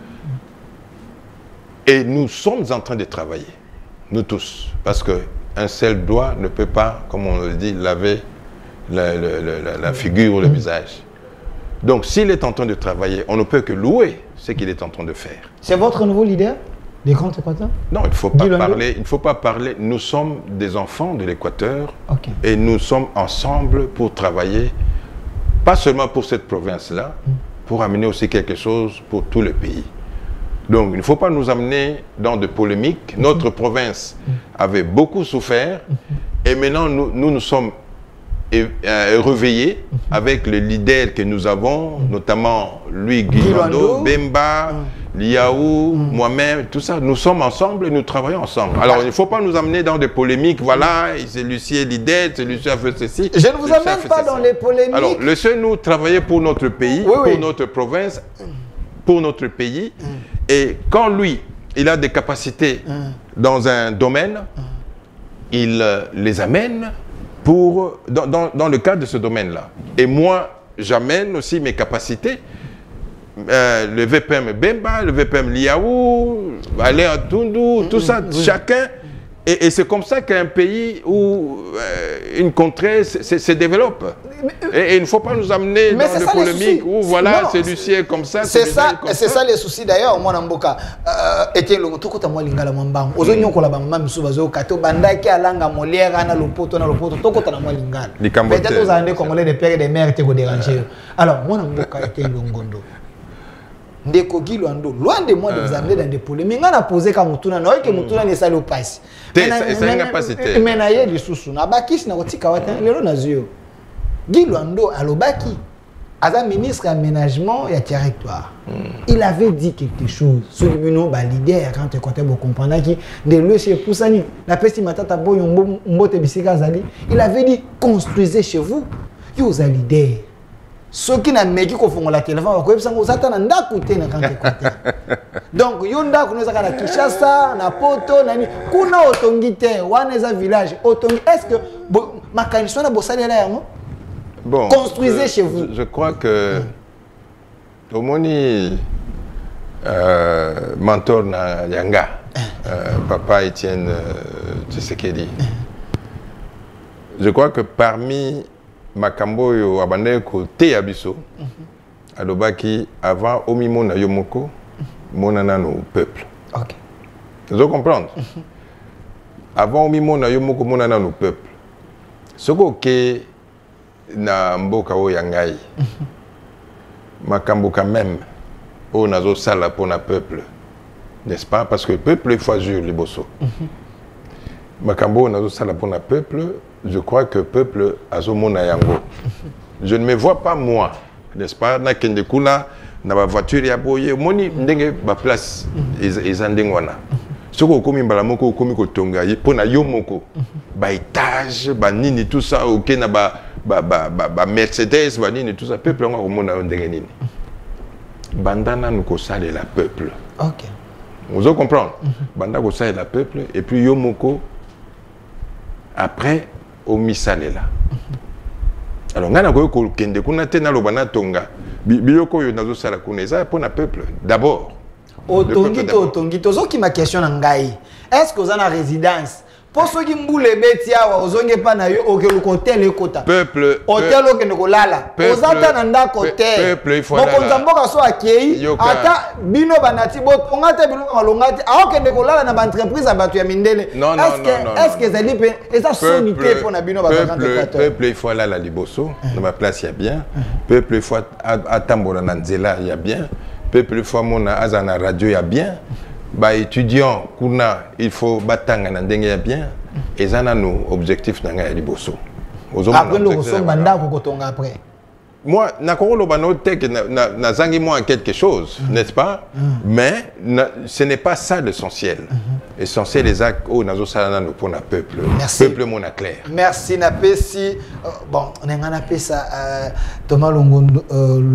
Et nous sommes en train de travailler, nous tous, parce qu'un seul doigt ne peut pas, comme on le dit, laver la figure ou le visage. Donc s'il est en train de travailler, on ne peut que louer ce qu'il est en train de faire. C'est votre nouveau leader des Grands Équateurs? Non, il ne faut pas parler. Nous sommes des enfants de l'Équateur et nous sommes ensemble pour travailler, pas seulement pour cette province-là, pour amener aussi quelque chose pour tout le pays. Donc il ne faut pas nous amener dans de polémiques. Notre province avait beaucoup souffert et maintenant nous sommes réveillés avec les leaders que nous avons, notamment lui, Guy Luando, Bemba, Liaou, moi-même, tout ça. Nous sommes ensemble et nous travaillons ensemble. Alors, il ne faut pas nous amener dans des polémiques. Voilà, c'est Lucien leader, c'est Lucien a fait ceci. Je ne vous amène pas dans les polémiques. Alors, laissez-nous travailler pour notre pays, pour notre province, pour notre pays. Et quand lui, il a des capacités dans un domaine, il les amène dans le cadre de ce domaine-là. Et moi, j'amène aussi mes capacités. Le VPM Bemba, le VPM Liaou, Aléa Tundu, tout ça, chacun. Et c'est comme ça qu'un pays ou une contrée se développe. Et il ne faut pas nous amener dans des polémiques où voilà, c'est Lucien comme ça. C'est ça les soucis d'ailleurs. Moi, Namboka, était le tout côté moi lingala mambang. Ozonyo kola bamba misubazo kato bandaki alanga molière na lopoto tout côté na moi lingala. Peut-être vous avez congolais des pères et des mères te go déranger. Alors moi Namboka était Longondo. Ndeko Guy Luando, loin de moi de vous amener dans des polémiques. On a posé comme Moutuna, non, que Moutuna n'est pas le passe. C'est une capacité. Mais na yé du sous-sous. Na bakis na kotika wata lelo na zio. Guy Luando alobaki Aza ministre aménagement et territoire. Il avait dit quelque chose. Celui bino ba leader quand tu comptais vous comprendre qui de le chez Poussani, la peste matata boy mbote bisika zali. Il avait dit construisez chez vous. Yo za leader. Ceux qui n'a meki ko fongola téléphone ko yebisa ngo satana ndaku te na quand tu comptais. Donc yo ndaku nous na Kinshasa na Poto nani kuna otongite wana za village otongi est-ce que makanisi na bosali la yango? Bon, construisez chez vous. Je crois que au moni mentor na Yanga, papa Étienne Tshisekedi. Je crois que parmi makambo yo abandé côté abisso, alobaki avant omimo na yomoko, monana no peuple. OK. Vous comprenez? Avant omimo na yomoko monana no peuple. Ce que na mboka o yangai makambo quand même o nazo sala pour na peuple, n'est-ce pas, parce que le peuple il faut agir les bosso makambo nazo sala pour na peuple. Je crois que le peuple azo mona yango. Je ne me vois pas moi, n'est-ce pas, na kende kuna na ba voiture ya boye moni ndenge ba place ezandengwana soko komi mbala moko komi ko tonga pour na yo moko ba étage ba nini tout ça OK na ba Mercedes ba nini tout ça peuple ngo komona ndenge nini bandana nous ko sale la peuple. OK. Vous comprenez? Banda ko sale la peuple et puis yo moko après au misale là. Alors ngana ko kende kuna tena lo bana tonga biyoko yo nazo sala kuna ça pour na peuple d'abord. Otongi tozoki ma question na ngai. Est-ce que vous en a résidence? Pour ceux qui mboule betia wa ozonge pa na yo okelu hotel ekota. Peuple hotel okende kolala. Ozata na ndako te. Peuple il faut là. Bokonza mboka so akei ata bino banati bot ongate bino malongati akende kolala na ba entreprise abatu ya mindele. Est-ce que zali pe eza sonité pour na bino ba peuple il faut là la liboso dans ma place il y a bien. Peuple il faut atambola na nzela il y a bien. Peuple il faut mona azana radio il y a bien. Bah étudiants kuna il faut batanga na ndenge ya bien et ça na nos objectifs na ngai liboso après le ressort banda ko kotonga après moi na kolo bano tek na zangi moi quelque chose n'est-ce pas mais ce n'est pas ça l'essentiel. Essentiel les actes au nazo sala na pour na peuple. Peuple mon clair. Merci na pesi bon on a ngana pesa Thomas Longondo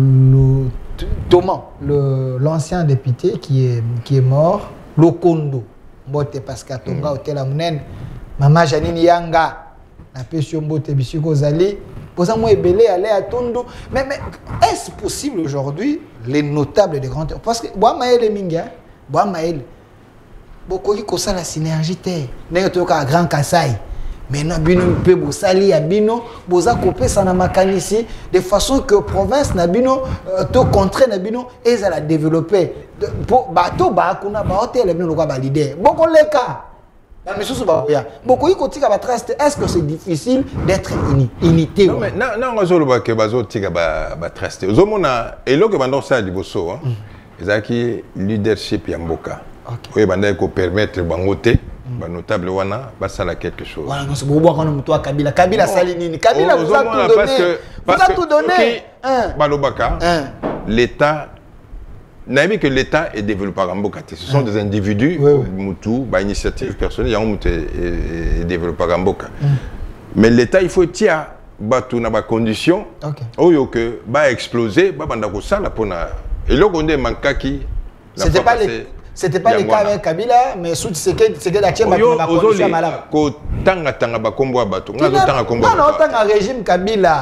Thomas, l'ancien député qui est mort, Lokondo, Mbote Pascal Tonga, Hotel Amunen, Maman Janine Yanga, la pétion Mbote Bissiko Zali, pour ça, moi, Ebele allait à Tondo. Mais est-ce possible aujourd'hui, les notables des grands. Parce que, Boa Maël Minga, Boa Maël, beaucoup qui connaissent la synergie, n'est pas grand Kassai. Maintenant, bino peut bosali ya bino boza couper ça na makanisi de façon que province na bino to contre na bino et ça la développer pour bato ba kuna ba hôtel bino ko ba leader boko leka ba misusu ba ya boko iko tika ba trust. Est-ce que c'est difficile d'être unité? Non mais non ngazolo ba ke bazo tika ba trust ozomona eloko bando ça liboso hein ezaki leadership ya mboka oyo banda ko permettre bangote ba notable wana basala quelque chose. Voilà, nous sommes au muto Kabila. Kabila sali nini? Kabila vous a tout donné. Vous a tout donné. Balobaka. L'État n'aime que l'État est développé en Mboka. Ce sont des individus mutu ba initiative personnelle ya mutu est développé en Mboka. Mais l'État il faut tia batu na ba condition oyo que ba exploser ba banda ko sala pona eloko nde mankaki. C'était pas le cas avec Kabila, mais sous c'est que d'actuellement la condition malade. Ko tanga ba kombo bato. Nga tanga kombo. Non, tanga régime Kabila.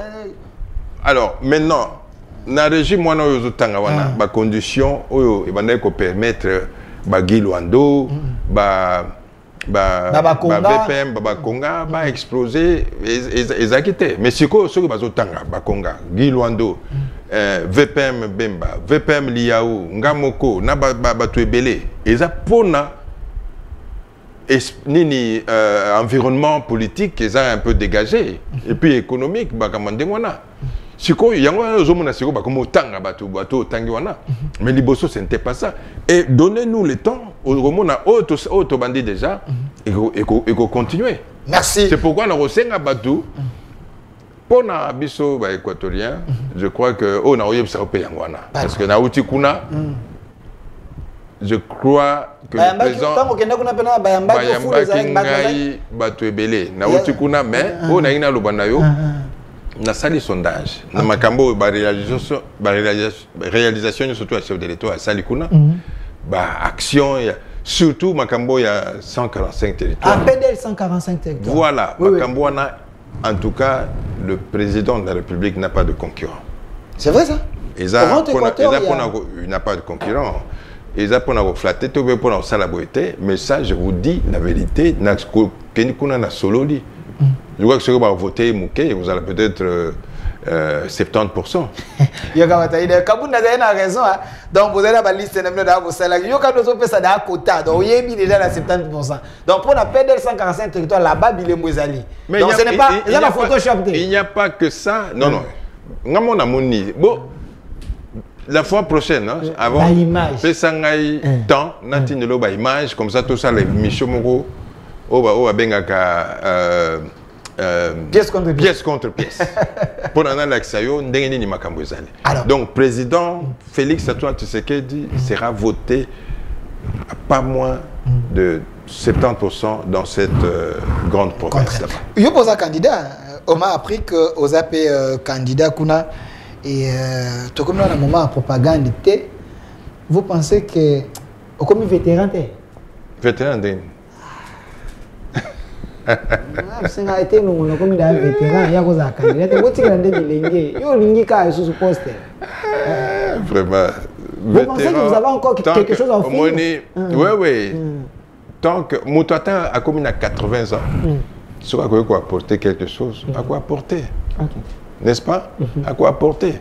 Alors maintenant na régime wana oyo tanga wana ba condition oyo e banda ko permettre ba Gilwando ba VPM ba Konga ba exploser ezakite. Mais siko soki bazotanga ba Konga Gilwando VPM Bemba, VPM Liaou, Ngamoko, Nabatu Ebele, et ça pour nini environnement politique, ils ont un peu dégagé, et puis économique, bakamandengwana. Siko yango zomona siko bakomo tanga bato tangiwana. Mais liboso ce n'était pas ça. Et donnez-nous le temps, au romona auto bandi déjà, et continuer. Merci. C'est pourquoi on a reçu un bateau. pour na biso ba équatorien, je crois que on a eu ça au pays angwana parce que na uti kuna je crois que le président Bayambaki bato ebele na uti kuna mais on a ina lobana yo na sali sondage na makambo ba réalisation surtout à chef de l'État à sali kuna ba action surtout makambo il y a 145 territoires. À PDL 145 territoires. Voilà, makambo en tout cas le président de la République n'a pas de concurrent. C'est vrai ça? Il n'a pas de concurrent. Ils ont flatté tout le monde pour la boîte, mais ça je vous dis la vérité, je crois que si vous votez Mouké, vous allez peut-être 70%. Il y a raison. Donc, vous avez la liste de vos salaires. Il y a un quota. Donc, il y a déjà la 70%. Donc, pour la PDL 145 territoires, là-bas, il est Mouizali. Donc, ce n'est pas la Photoshop. Il n'y a pas que ça. Non, non. Bon, la fois prochaine, avant, fais ça temps, n'atteindre l'eau image, comme ça, tout ça, les Michomoro, pièce contre pièce. Pièce contre pièce. Pour l'accès, donc, président Félix Antoine Tshisekedi sera voté à pas moins de 70% dans cette grande province. Je pose un candidat. On m'a appris que aux AP candidats Kuna et tout comme dans le moment de propagande, vous pensez que comme vétéran vétéran c'est a été nous comme des vétérans il y a cause à candidat vous tirez des lingues yo lingi ka sous poste vraiment vous pensez que vous avez encore quelque chose à offrir oui tant que Moutouata a commis à 80 ans sur à quoi apporter quelque chose à quoi apporter n'est-ce pas à quoi apporter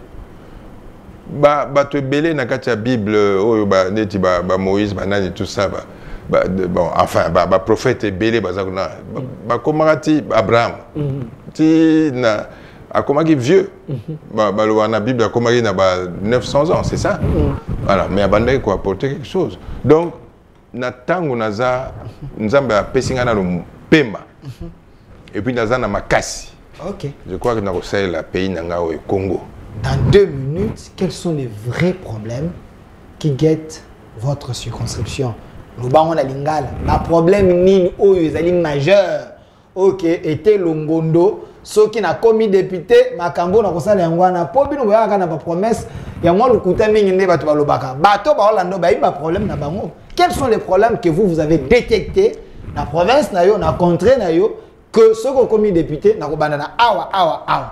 bah tu belé na katia Bible oh bah neti bah Moïse bah nani tout ça bon, enfin, prophète est belé, Komarati, Abraham, ti na, Akomagi vieux, la Bible a Komagi na 900 ans, c'est ça? Voilà, mais abandonné quoi apporter quelque chose. Donc, Natango Naza, nous avons Pessingana le Pema, et puis Naza na Makasi. Ok. Je crois que nous avons le pays Nangao et Congo. Dans 2 minutes, quels sont les vrais problèmes qui guettent votre circonscription? Nous avons la lingala. Le problème ni est majeur. Ok, était Longondo. Ceux qui n'a commis député, Makambo n'a pas l'angwana. Pobi nous voyons qu'on a pas promesse. Il y a moins le coup de mine batu balobaka. Bato baolando ba problème na bango. Quels sont les problèmes que vous avez détectés dans la province na yo, na contrée na yo, que ceux qui ont commis député n'a pas na awa.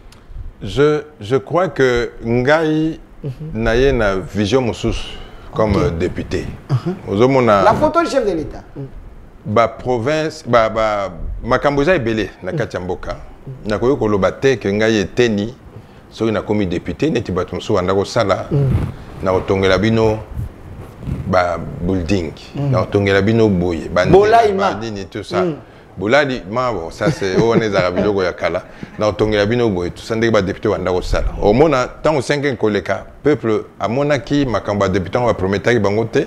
Je crois que Ngai n'a une vision moussous. Comme député. La photo du chef de l'État. Province, Makamboza est belé, na Katiamboka. Na koyo kolobate que ngai eteni, so na commis député, neti batumso andako sala, na otongela bino building, na otongela bino boye, bandini tout ça. Boladi, bon, ça c'est on est arabilo go yakala. Na otongela bino boye, tout ça ndeko ba député andako sala. Au mona tant au 5 koleka, peuple à monaki makamba député va promettre bangote.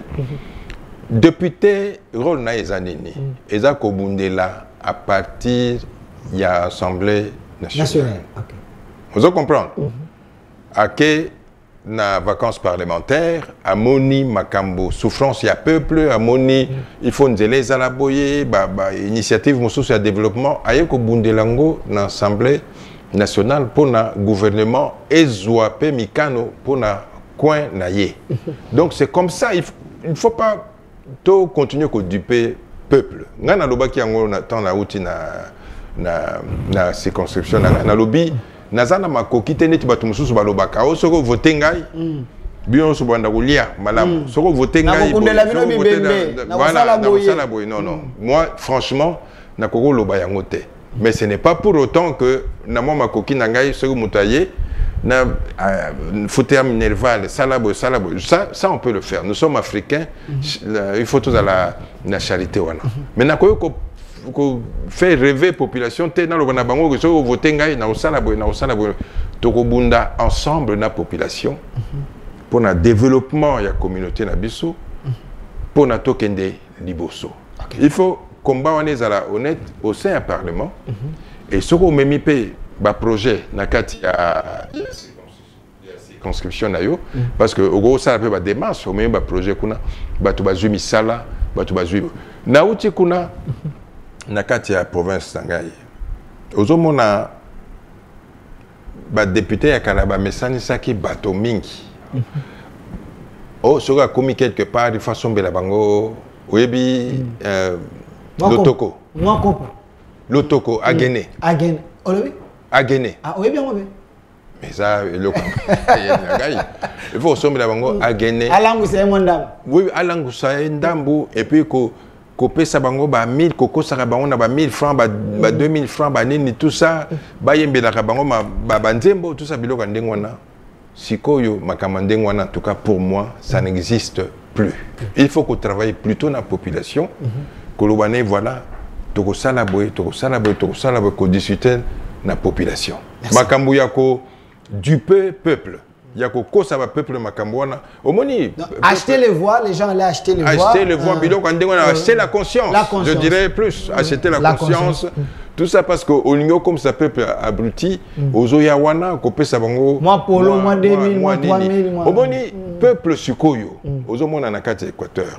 Député rôle na ezanini. Eza ko bundela à partir il y a assemblée nationale. Okay. Vous comprenez? À que na vacances parlementaires, à moni makambo souffrance il y a peuple, à moni il faut nzele à la boye, initiative mosusu sur développement, aye ko bundelango na assemblée nationale pour na gouvernement ezwape mikano pour na coin na ye. Donc c'est comme ça, il faut pas tout continuer à duper peuple. Ngana lobaki yango na temps na outi na circonscription na lobby nazana makoki te neti bato mosusu balobaka o soko voter ngai bion so banda kolia malamu soko voter ngai voilà na boye non moi franchement na koko loba yango te mais ce n'est pas pour autant que na moi makoki na ngai soko mutaye na fauteuil minerval salabo ça on peut le faire, nous sommes africains, il faut tous à la charité wana mais na ko faire rêver population te na lobana bango que so voter ngai na osala boy tokobunda ensemble na population pour na développement ya communauté na biso pour na tokende liboso. Il faut combat on est honnête au sein du parlement et ce qu'on memi pe projet nakati ya circonscription na yo parce que au gros ça peut ba démarche au même ba projet kuna bato bazwi misala bato bazwi na uti kuna nakati ya province ngai ozomona ba député ya kala ba mesani saki bato mingi oh soka komi quelque part de façon bela bango oyebi lotoko lotoko agene agene ah oyebi yango be mais ça le il faut sommer la bango agene alangu c'est mon dame oui alangu c'est ndambu et puis ko pesa bango ba 1000 koko saka bango na ba 1000 francs ba 2000 francs ba nini tout ça ba yembela ka bango ba banzembo tout ça biloko ndengwana sikoyo makamandengwana en tout cas pour moi ça n'existe plus il faut qu'on travaille plutôt dans la population que l'obane voilà toko sala boy ko discuter na population makambu yako du peuple yako kosa ba peuple makambu wana omoni acheter les voix les gens allaient acheter les voix biloko ndengwana acheter la conscience je dirais plus acheter la conscience tout ça parce que au niveau comme ça peuple abruti ozoya wana ko pesa bango moi polo moi 2000 moi 3000 moi omoni peuple sikoyo ozomona na kati Équateur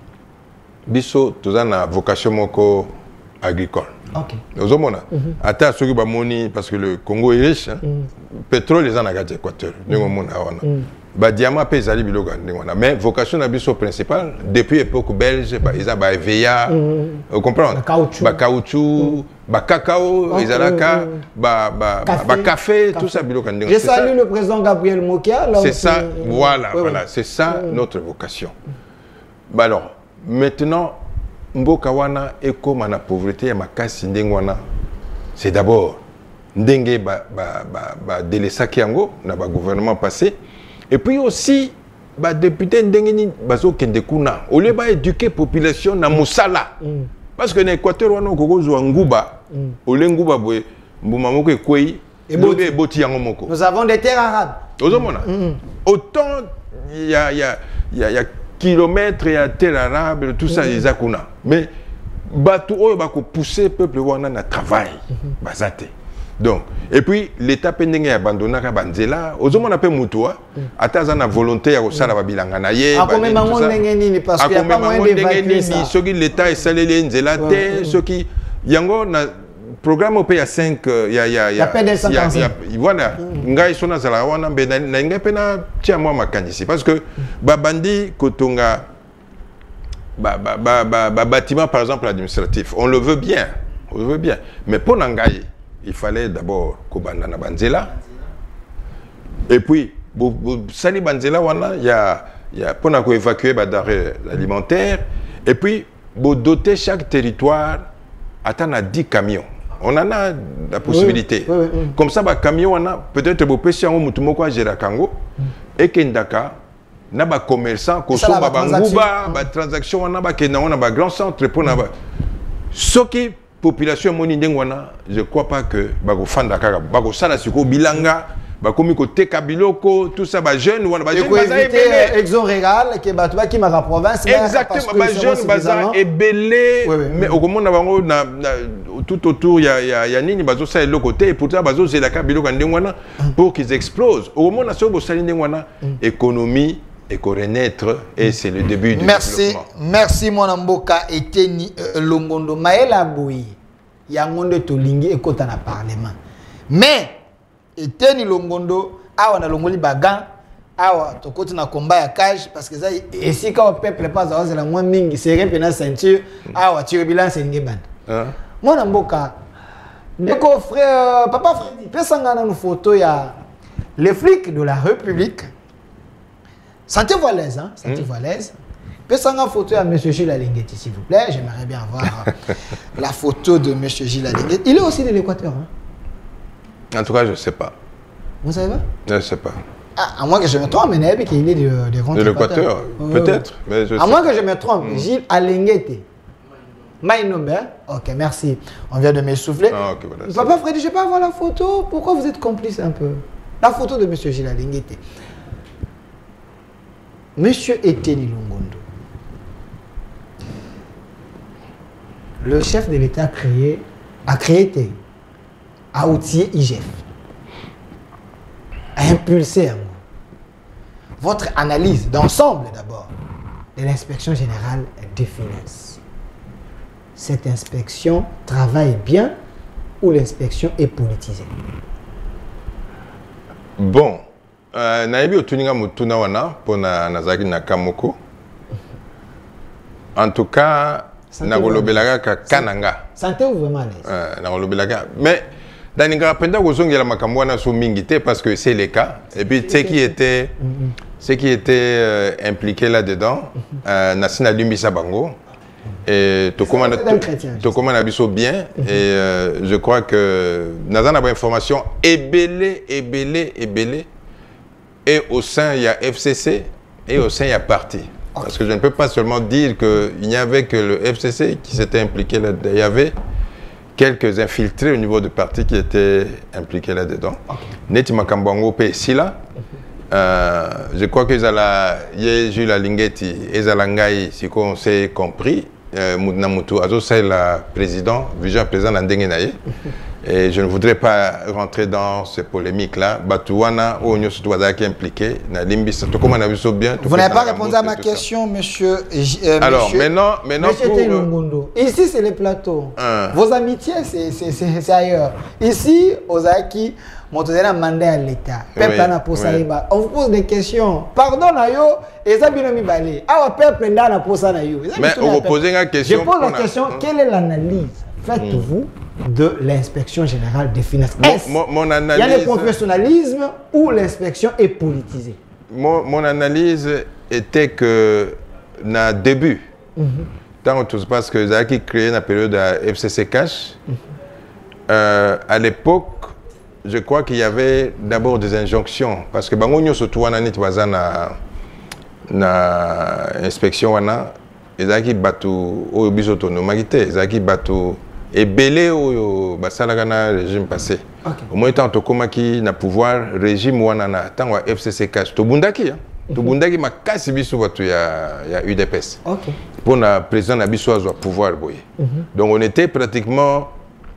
biso tozana vocation moko agricole. Ok. Ozomona. Ata soki ba moni parce que le Congo est riche, pétrole les en a Équateur. Ningo mona wana. Ba diamant pe ezali biloko ndengwana. Mais vocation na biso principale depuis époque belge ba eza ba EVA. Vous comprenez? Ba caoutchouc, ba cacao, ezalaka ba café, tout ça biloko ndengwana. Je salue le président Gabriel Mokia. C'est ça, voilà, c'est ça notre vocation. Bah alors, maintenant mboka wana ekoma na pauvreté ya makasi ndengwana. C'est d'abord ndenge ba delesaki yango na ba gouvernement passé. Et puis aussi, les députés ndengeni bazo kende kuna, au lieu ba éduquer population na musala. Parce que l'Équateur wana koko zo nguba, au lieu nguba boye mbuma moko ekwei, ebote eboti yango moko. Nous avons des terres arabes. Ozomona. Autant il y a kilomètres ya terre arabe tout ça les akuna. Mais batu oyo bako pousser peuple wana na travail bazate. Donc, et puis l'État pendenge abandonné à Banzela, aux hommes on appelle Moutoua, à na volonté à Osala Babilanga na ye. À combien de monde n'engeni parce qu'il y a pas moyen d'évacuer ça. Ceux qui l'État est salé les Nzela te, ceux qui yango na programme au pays à 5 il y a voilà, ngai sona zala wana na ngai pena tia moi makanisi parce que babandi kotonga bâtiment par exemple administratif, on le veut bien, mais pour nangai il fallait d'abord kobanda na banzela et puis sali banzela wana il y a pour na ko évacuer ba denrées alimentaires et puis doter chaque territoire atteindre 10 camions. On en a la possibilité. Oui. Comme ça ba camion wana peut-être bo pesi yango mutu moko ajera kango et kendaka na ba commerçant ko so ba banguba ba transaction wana ba kenda wana ba grand centre pour na ba soki population moni ndengwana je crois pas que bako fanda kaka bako sala siko bilanga bakomi ko teka biloko tout ça ba jeune wana ba jeune baza ebele exo régal que bato ba ki ma province exactement ba jeune baza ebele mais au komona bango na tout autour il y a nini bazo sa le côté et pourtant bazo c'est la ka biloko ndengwana pour qu'ils explosent au komona so bo sali ndengwana économie et qu'on renaître et c'est le début du développement. Merci mon mboka eteni longondo maela boyi ya ngonde tolingi ekota na parlement. Mais eteni longondo awa na longoli bagan awa tokoti na combat ya cage parce que ça ici quand le peuple pas à la moins mingi serré pena ceinture awa tire bilan c'est ngeban. Mon mboka ndeko frère papa Freddy pesanga na photo ya les flics de la République. Sentez-vous à l'aise, hein? Sentez-vous à l'aise. Pesanga photo à M. Gilles Alinguetti, s'il vous plaît. J'aimerais bien avoir la photo de M. Gilles Alinguetti. Il est aussi de l'Équateur. Hein? En tout cas, je ne sais pas. Vous savez pas? Je ne sais pas. Ah, à moins que je me trompe, mais il est de l'Équateur. Peut-être. Mais à moins que je me trompe, Gilles Alinguetti. Maïnombe, hein? Ok, merci. On vient de m'essouffler. Ah, okay, voilà, Papa Freddy, je peux avoir la photo? Pourquoi vous êtes complice un peu? La photo de M. Gilles Alinguetti. Monsieur Eteni Longondo, le chef de l'État a créé à outiller IGF, à impulser votre analyse d'ensemble d'abord de l'inspection générale des finances. Cette inspection travaille bien ou l'inspection est politisée? Bon, naebi otuninga mutuna wana pona nazaki na kamoko. En tout cas, nakolobelaka kananga. Sentez-vous vraiment à l'aise? Nakolobelaka. Mais daninga penda kozongela makambo wana so mingité parce que c'est le cas. Et puis ceux qui étaient impliqués là-dedans, Nassina Lumbisa Bango. Et Tokoma Nabiso bien. Et je crois que nous avons une information ébellée. Et au sein, il y a FCC et au sein, il y a parti. Parce que je ne peux pas seulement dire qu'il n'y avait que le FCC qui s'était impliqué là-dedans. Il y avait quelques infiltrés au niveau du parti qui étaient impliqués là-dedans. Neti Makambango Pesila. Je crois qu'ils allaient, Jules Alingeti, et Zalangaï, si on s'est compris, Moudnamutu, Azo c'est le président, vice-président d'Andengenaye. Et je ne voudrais pas rentrer dans ces polémiques-là. Batouana, Onyo Soutouada qui est impliqué, comment on a vu ça bien. Vous n'avez pas répondu à ma question, monsieur. Alors, maintenant monsieur Telungundo, ici c'est le plateau. Vos amitiés, c'est ailleurs. Ici, Ozaki, Montezena mandé à l'État. On vous pose des questions. Pardon, Nayo, et ça bien mis balé. Ah, peuple n'a pas posé Nayo. Mais on vous pose une question. Je pose la question, quelle est l'analyse faites-vous de l'inspection générale des finances? Mon analyse, il y a le professionnalisme ou l'inspection est politisée? Mon analyse était que, dans le début, tant que tout se passe que Zaki créé la période de FCC Cash, à l'époque, je crois qu'il y avait d'abord des injonctions. Parce que Bangonyo surtout on a na inspection wana, Zaki batu au bis autonome, Zaki batu et belé au basalagana régime passé. Au moins tant que na pouvoir régime wana na tant wa FCC cash to bundaki to bundaki makasi biso batu ya UDPS. Pour na président na biso azwa pouvoir boye. Donc on était pratiquement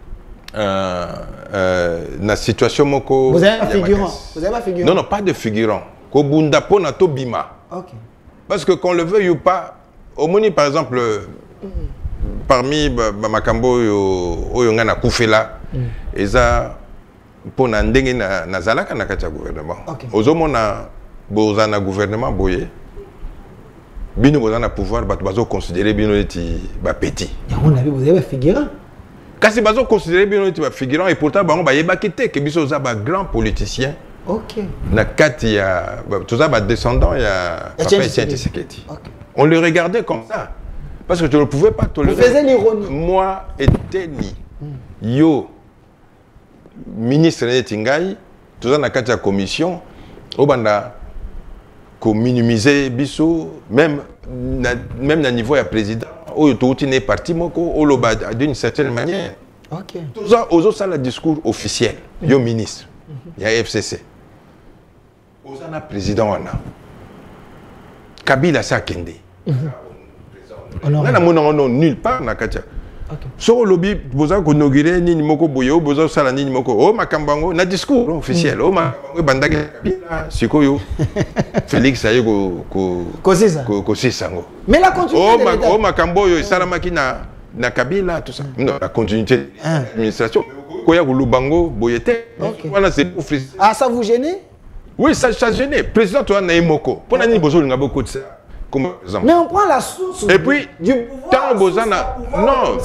na situation moko. Vous avez un figurant? Vous avez un figurant? Non, pas de figurant. Ko bunda po na to bima. Parce que qu'on le veuille ou pas, au moni par exemple parmi Makambo Oyonga na Koufela, eza pour na ndenge na zalaka na kati ya gouvernement. Ozomona boza na gouvernement boye. Bino boza na pouvoir bazo considérer bino eti ba petit. On a vu vous avez un figurant. Kasi bazo considérer bino eti ba figurant et pourtant bango ba yeba kité que biso za ba grand politicien. Na kati ya toza ba descendant ya Papa Etienne Tshisekedi. On le regardait comme ça. Parce que tu ne pouvais pas tolérer. Vous faisiez l'ironie. Moi et Teni, yo, ministre Netingaï, tout ça dans la commission, au banda, qu'on minimisait Bissot, même à niveau du président, où il est parti, d'une certaine manière. Tout ça, aux autres, c'est le discours officiel, yo ministre, il y a FCC. Aux autres, président, Kabila Sakende. Non, nulle part na katia. So lobby boza ko inauguré ni moko boyo boza sala ni moko o makambango na discours officiel o makambango bandaki sikoyo Félix aye ko sisango. Mais la continuité o makambo yo salamaki na Kabila tout ça. Non, la continuité de l'administration ko ya lubango boyete. Voilà c'est officiel. Ah ça vous gêne? Oui, ça gêne. Président toi na moko. Pona ni bozo linga beaucoup de ça. Mais on prend la source et puis, du pouvoir. Non.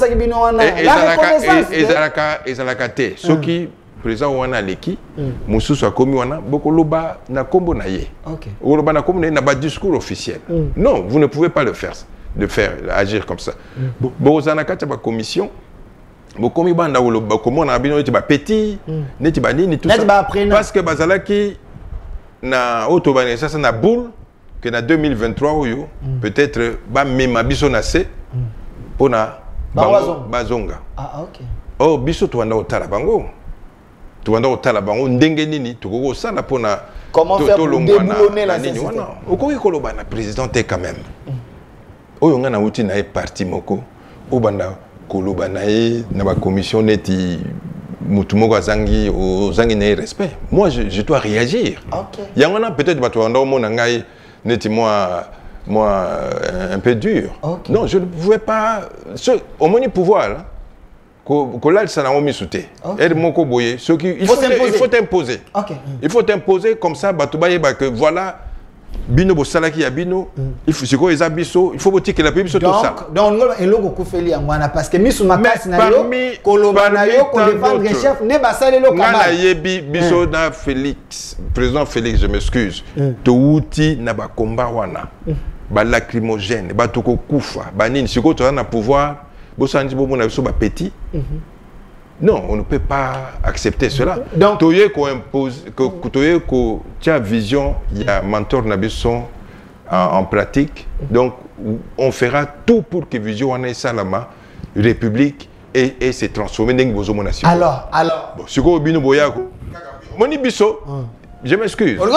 Et ceux qui présent wana leki, musu soit commis wana, beaucoup loba na kombo na ye. Loba na kombo na ba discours officiel. Non, vous ne pouvez pas le faire, agir comme ça. Bozana kati ba commission, bo komi banda loba comment na bino ba petit, neti ba nini tout ça. Parce que bazalaki na autobane ça na boule. Que en 2023, peut-être, même biso nase pour na bazonga. Oh, biso tu vanda otala bango. Tu vanda otala bango ndenge nini tu koko sala pour na. Comment faire pour déboulonner la société? Okoki koloba na président quand même. Oyo nga na uti na parti moko. Obanda koloba na na ba commission neti mutumogo azangi ozangi na respect. Moi je dois réagir. OK. Yangona peut-être batwanda mona ngai neti moi un peu dur. Okay. Non, je ne pouvais pas au moins pouvoir là. Que là ça n'a pas mis sauté. Il faut t'imposer. OK. Il faut t'imposer comme ça batubaye que voilà bino bo salaki ya bino il faut siko ezabiso il faut botique la biso tout ça. Donc eloko kufeli yangwana parce que misu makasi na yo koloba na yo ko défendre chef ne basale lo kama. Ngana yebi biso na Félix, président Félix, je m'excuse. To uti na ba combat wana. Ba lacrymogène, ba toko kufa, ba nini siko to na pouvoir, bo sanji bo na biso ba petit. Non, on ne peut pas accepter cela. Donc, toye ko impose, toye ko tia vision, il y a mentor Nabisson en pratique. Donc, on fera tout pour que vision en ait salama, république et se transformer dans une nation. Alors. Bon, si vous bino boya, moni biso, je m'excuse. Non,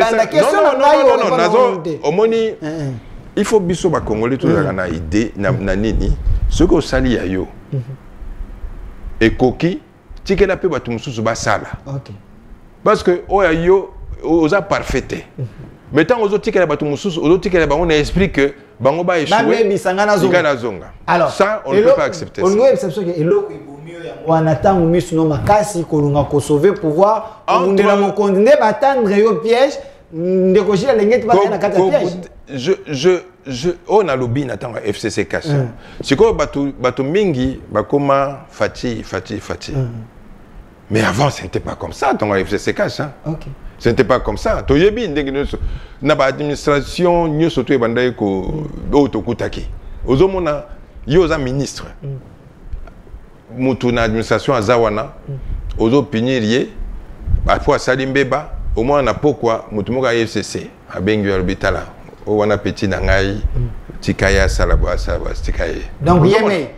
moni, il faut biso ba Congolais tout na idée na nini, ce que sali ya yo. Et Koki, tu as pu battre mususu basala. OK. Parce que yo oza parfaité. Mais tant aux autres qui battu mususu, aux autres qui on explique que bango ba échouer. Alors ça on ne peut pas accepter. On doit exception que eloko ibomio ya wana tangu misu no makasi kolunga ko sauver pouvoir on de la mon condamné batendre yo piège ndeko jila lengeti ba na kata piège. On a lobby n'attend FCC cash. C'est quoi bateau mingi bakoma fati. Mais avant ce n'était pas comme ça ton FCC cash hein. OK. Ce n'était pas comme ça. To yebi ndenge na ba administration nyo soto e bandai ko otokutaki. Ozomona yoza ministre. Mutu na administration azawana. Ozo pinirie parfois salimbeba au moins na pourquoi mutu moka FCC abengi orbitala. Wana petit nangai tikaya salabo tikaye. Donc Yémé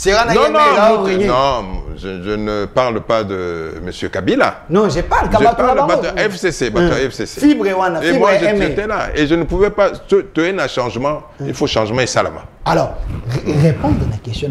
non, je ne parle pas de monsieur Kabila. Non, je parle de FCC, FCC. Fibre wana, et moi j'étais là et je ne pouvais pas te un changement, il faut changement et salama. Alors, répondre à la question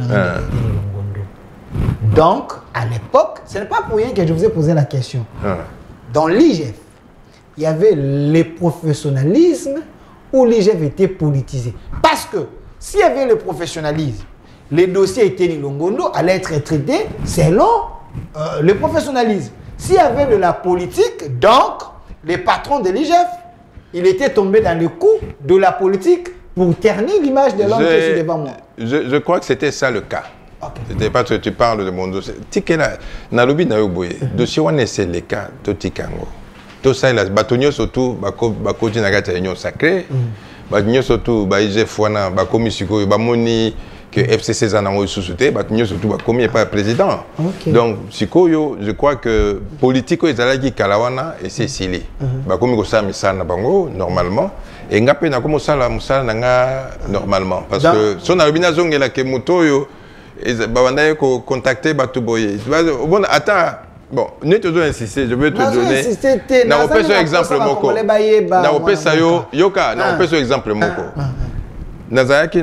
donc à l'époque, ce n'est pas pour rien que je vous ai posé la question. Dans l'IGF, il y avait le professionnalisme où l'IGF était politisé. Parce que s'il y avait le professionnalisme, les dossiers étaient Nilongondo allaient être traités selon le professionnalisme. S'il y avait de la politique, donc les patrons de l'IGF, il était tombé dans le coup de la politique pour ternir l'image de l'homme qui est devant moi. Je crois que c'était ça le cas. Okay. C'était pas que tu parles de mon dossier. Tikela, Nalobi Nayoboye, dossier on c'est le cas de Tikango. Tout ça, les bâtonniers surtout, bako dinagata union sacrée, bâtonniers surtout, IGF wana, bako misiko, bamoni que FCC zanango sous-souté, bâtonniers surtout, bako mi est pas président. Donc, sikoyo, je crois que politico ezalaki kalawana et c'est sili. Bako mi kosa misana bango normalement. Et ngape na komo sala musala nanga normalement parce que son alobina zongela ke mutoyo babandaye ko contacter batuboye. Bon, attends. Bon, nous toujours insister, je vais te donner. Na opé sur exemple moko. Na opé sa yo yoka, na opé sur exemple moko. Nazayaki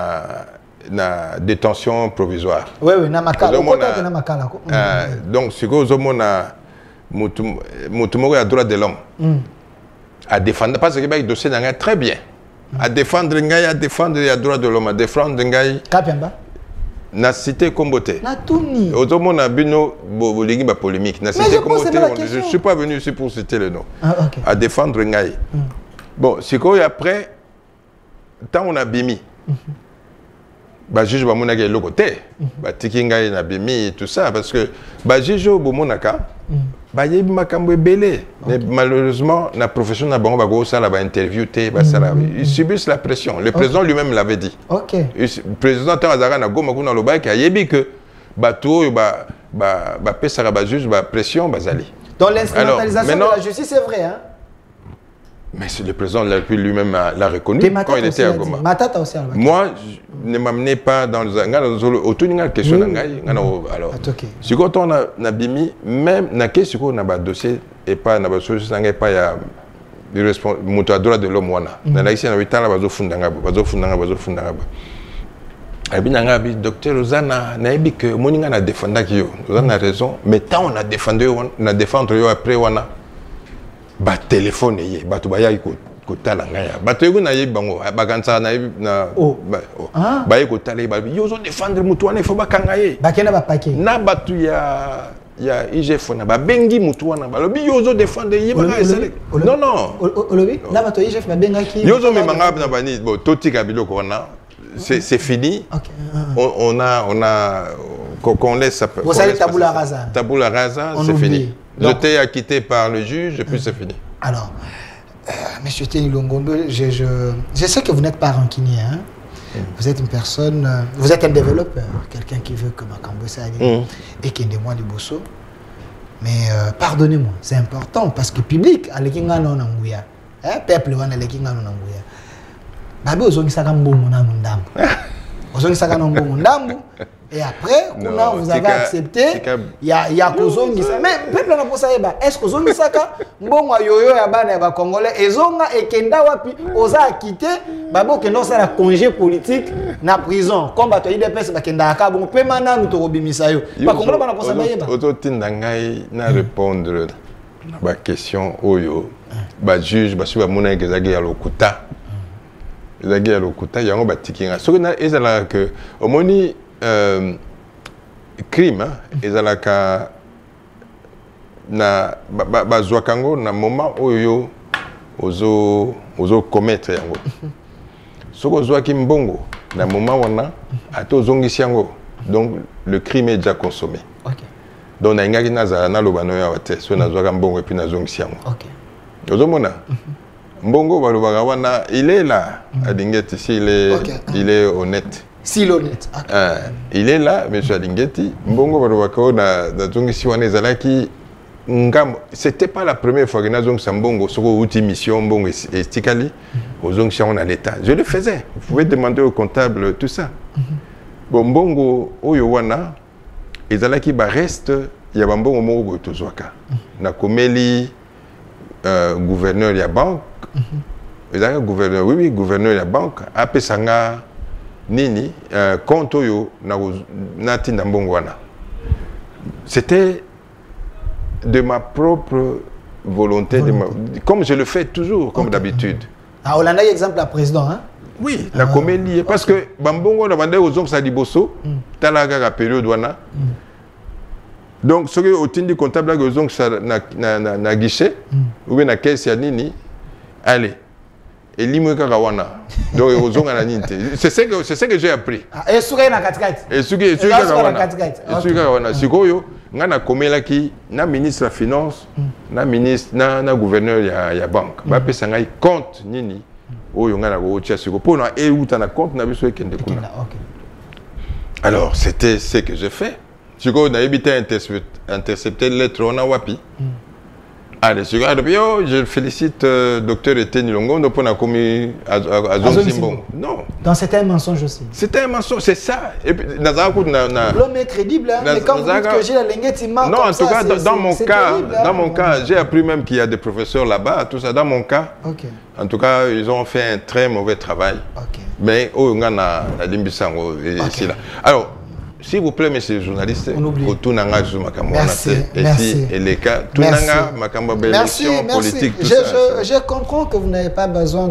na détention provisoire. Oui, na makala. Na makala. Donc si go zomona mutumoko ya droit de l'homme. À défendre parce que le dossier n'a très bien. À défendre ngai, à défendre les droits de l'homme, à défendre ngai. Kapiamba. Na cité Komboté. Na Touni. Autrement, na bino boligi ba polémique. Na cité Komboté. Je ne suis pas venu ici pour citer le nom. À défendre ngai. Bon, c'est quoi après, tant on a bimi. Bah juge ba monaka le côté. Bah tiki ngai na bimi tout ça parce que bah juge bo monaka. Bah yebi makambo belé. Mais malheureusement, la profession n'a pas go ça la ba interview té ba ça ils subissent la pression. Le président lui-même l'avait dit. OK. Le président Tanzara na goma kuna lo ba ka yebi que bato ba pesa ba juge ba pression bazali. Dans l'instrumentalisation de la justice c'est vrai hein. Mais le président de la République lui-même l'a reconnu quand il était à Goma. Moi, ne m'amenez pas dans le question. Alors, si quand on a bimi, même na question on a dossier et pas na dossier pas ya droit de l'homme wana. Na la ici na vitala bazo fundanga. Docteur Ozana, naïbi que Moninga n'a défendu qui Ozana a raison, mais tant on a défendu après on a téléphone yé, baya kotala ngaya, batoyego na yebi bango, bakansa na yebi na baye kotala yebi, yozo défendre mutuana il faut bakanga ye. Bakena ba paquet. Na batu ya IGF na ba bengi mutuana balobi yozo défendre ye baka esale. Non non. Olobi na batu IGF ba benga ki. Yozo me manga na bani bo totika biloko wana. C'est fini. Okay. On a qu'on laisse vous savez tabula rasa. Tabula rasa, c'est fini. Je t'ai acquitté par le juge et puis c'est fini. Alors, Monsieur Teni Longondo, je sais que vous n'êtes pas rancunier. Hein? Vous êtes une personne, vous êtes un développeur, quelqu'un qui veut que Makambo s'aille et qui est des mois du Bosso. Mais pardonnez-moi, c'est important parce que le public, peuple, Babi ozongisaka mbongo na ndambo. Ozongisaka mbongo ndambo et après vous avez accepté ya kozongisa. Mais peuple na posa yeba, est-ce que ozongisaka mbongo yoyo ya bana ya congolais ezonga ekenda wapi oza quitté babo kendo ça la congé politique na prison comme bato IDPS bakenda ka bon pe mana nous to robimisa yo. Ba congolais bana posa yeba. Ozotinda ngai na répondre ba question oyo ba juge ba suba mona ezaki ya lokuta. Ezaki ya lokuta yango batikinga soki na ezala que omoni crime ezalaka na bazwakango na moment oyo ozo commettre yango soki ozwaki mbongo na moment wana ata ozongisi yango donc le crime est déjà consommé. Okay. Donc na ingaki nazala naloba no ya te so nazwaka mbongo et puis nazongisi yango. Okay. Ozomona Mbongo balobaka wana il est là Adingeti si il est honnête. S'il est honnête. Okay. Il est là monsieur Adingeti Mbongo balobaka na zongisi wana ezalaki ngam c'était pas la première fois que nazongisa mbongo soko outil mission mbongo estikali ozongisa wana l'état. Je le faisais. Vous pouvez demander au comptable tout ça. Bon mbongo oyo wana ezalaki ba reste ya mbongo moko tozwaka. Na komeli gouverneur de la banque, gouverneur, oui, gouverneur de la banque, après sanga nini, compte yo nati nambongwana. C'était de ma propre volonté, comme je le fais toujours, comme d'habitude. Ah, on a un exemple à président, hein? Oui, la comédie, parce que Bambongo n'a pas aux hommes Sadiboso, talaga la période wana. Donc, ce que au comptable na guichet, ou bien na caisse ya nini, allez. Et limouka kawana. Donc, c'est ce que j'ai appris. Et souga na katikati. Et souga kawana. Souga kawana. Sikoyo, ngana komela ki na ministre de la finance, na ministre na gouverneur ya banque. Ba pesa ngai compte nini. Oyo ngana ko tia siko pour na euta na compte na biso ekende kuna. Alors, c'était ce que j'ai fait. Si vous avez intercepté la lettre, on a wapi. Allez, je félicite docteur Teni Longondo pour commis à Zonzimbong. Non. Donc c'était un mensonge aussi. C'était un mensonge, c'est ça. Et puis, l'homme est crédible, hein? Mais quand vous dites que j'ai la linguette, il manque. Non, en tout cas, dans mon cas, j'ai appris même qu'il y a des professeurs là-bas, tout ça. Dans mon cas, en tout cas, ils ont fait un très mauvais travail. Mais, on a la limbisango ici là. Alors, s'il vous plaît, monsieur le journaliste, merci. Et les cas, tout merci. Politique, tout je comprends que vous n'avez pas besoin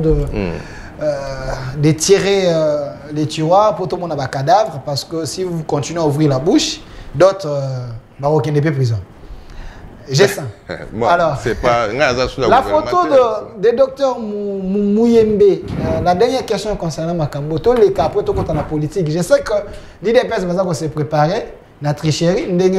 de tirer les tiroirs pour tout le monde à cadavre, parce que si vous continuez à ouvrir la bouche, d'autres vont ne pas prison. J'ai ça. Alors, pas la photo de docteur Mouyembe, la dernière question concernant Makambo, tous les cas après tout contre la politique, je sais que l'IDPS va se préparer, la tricherie, mais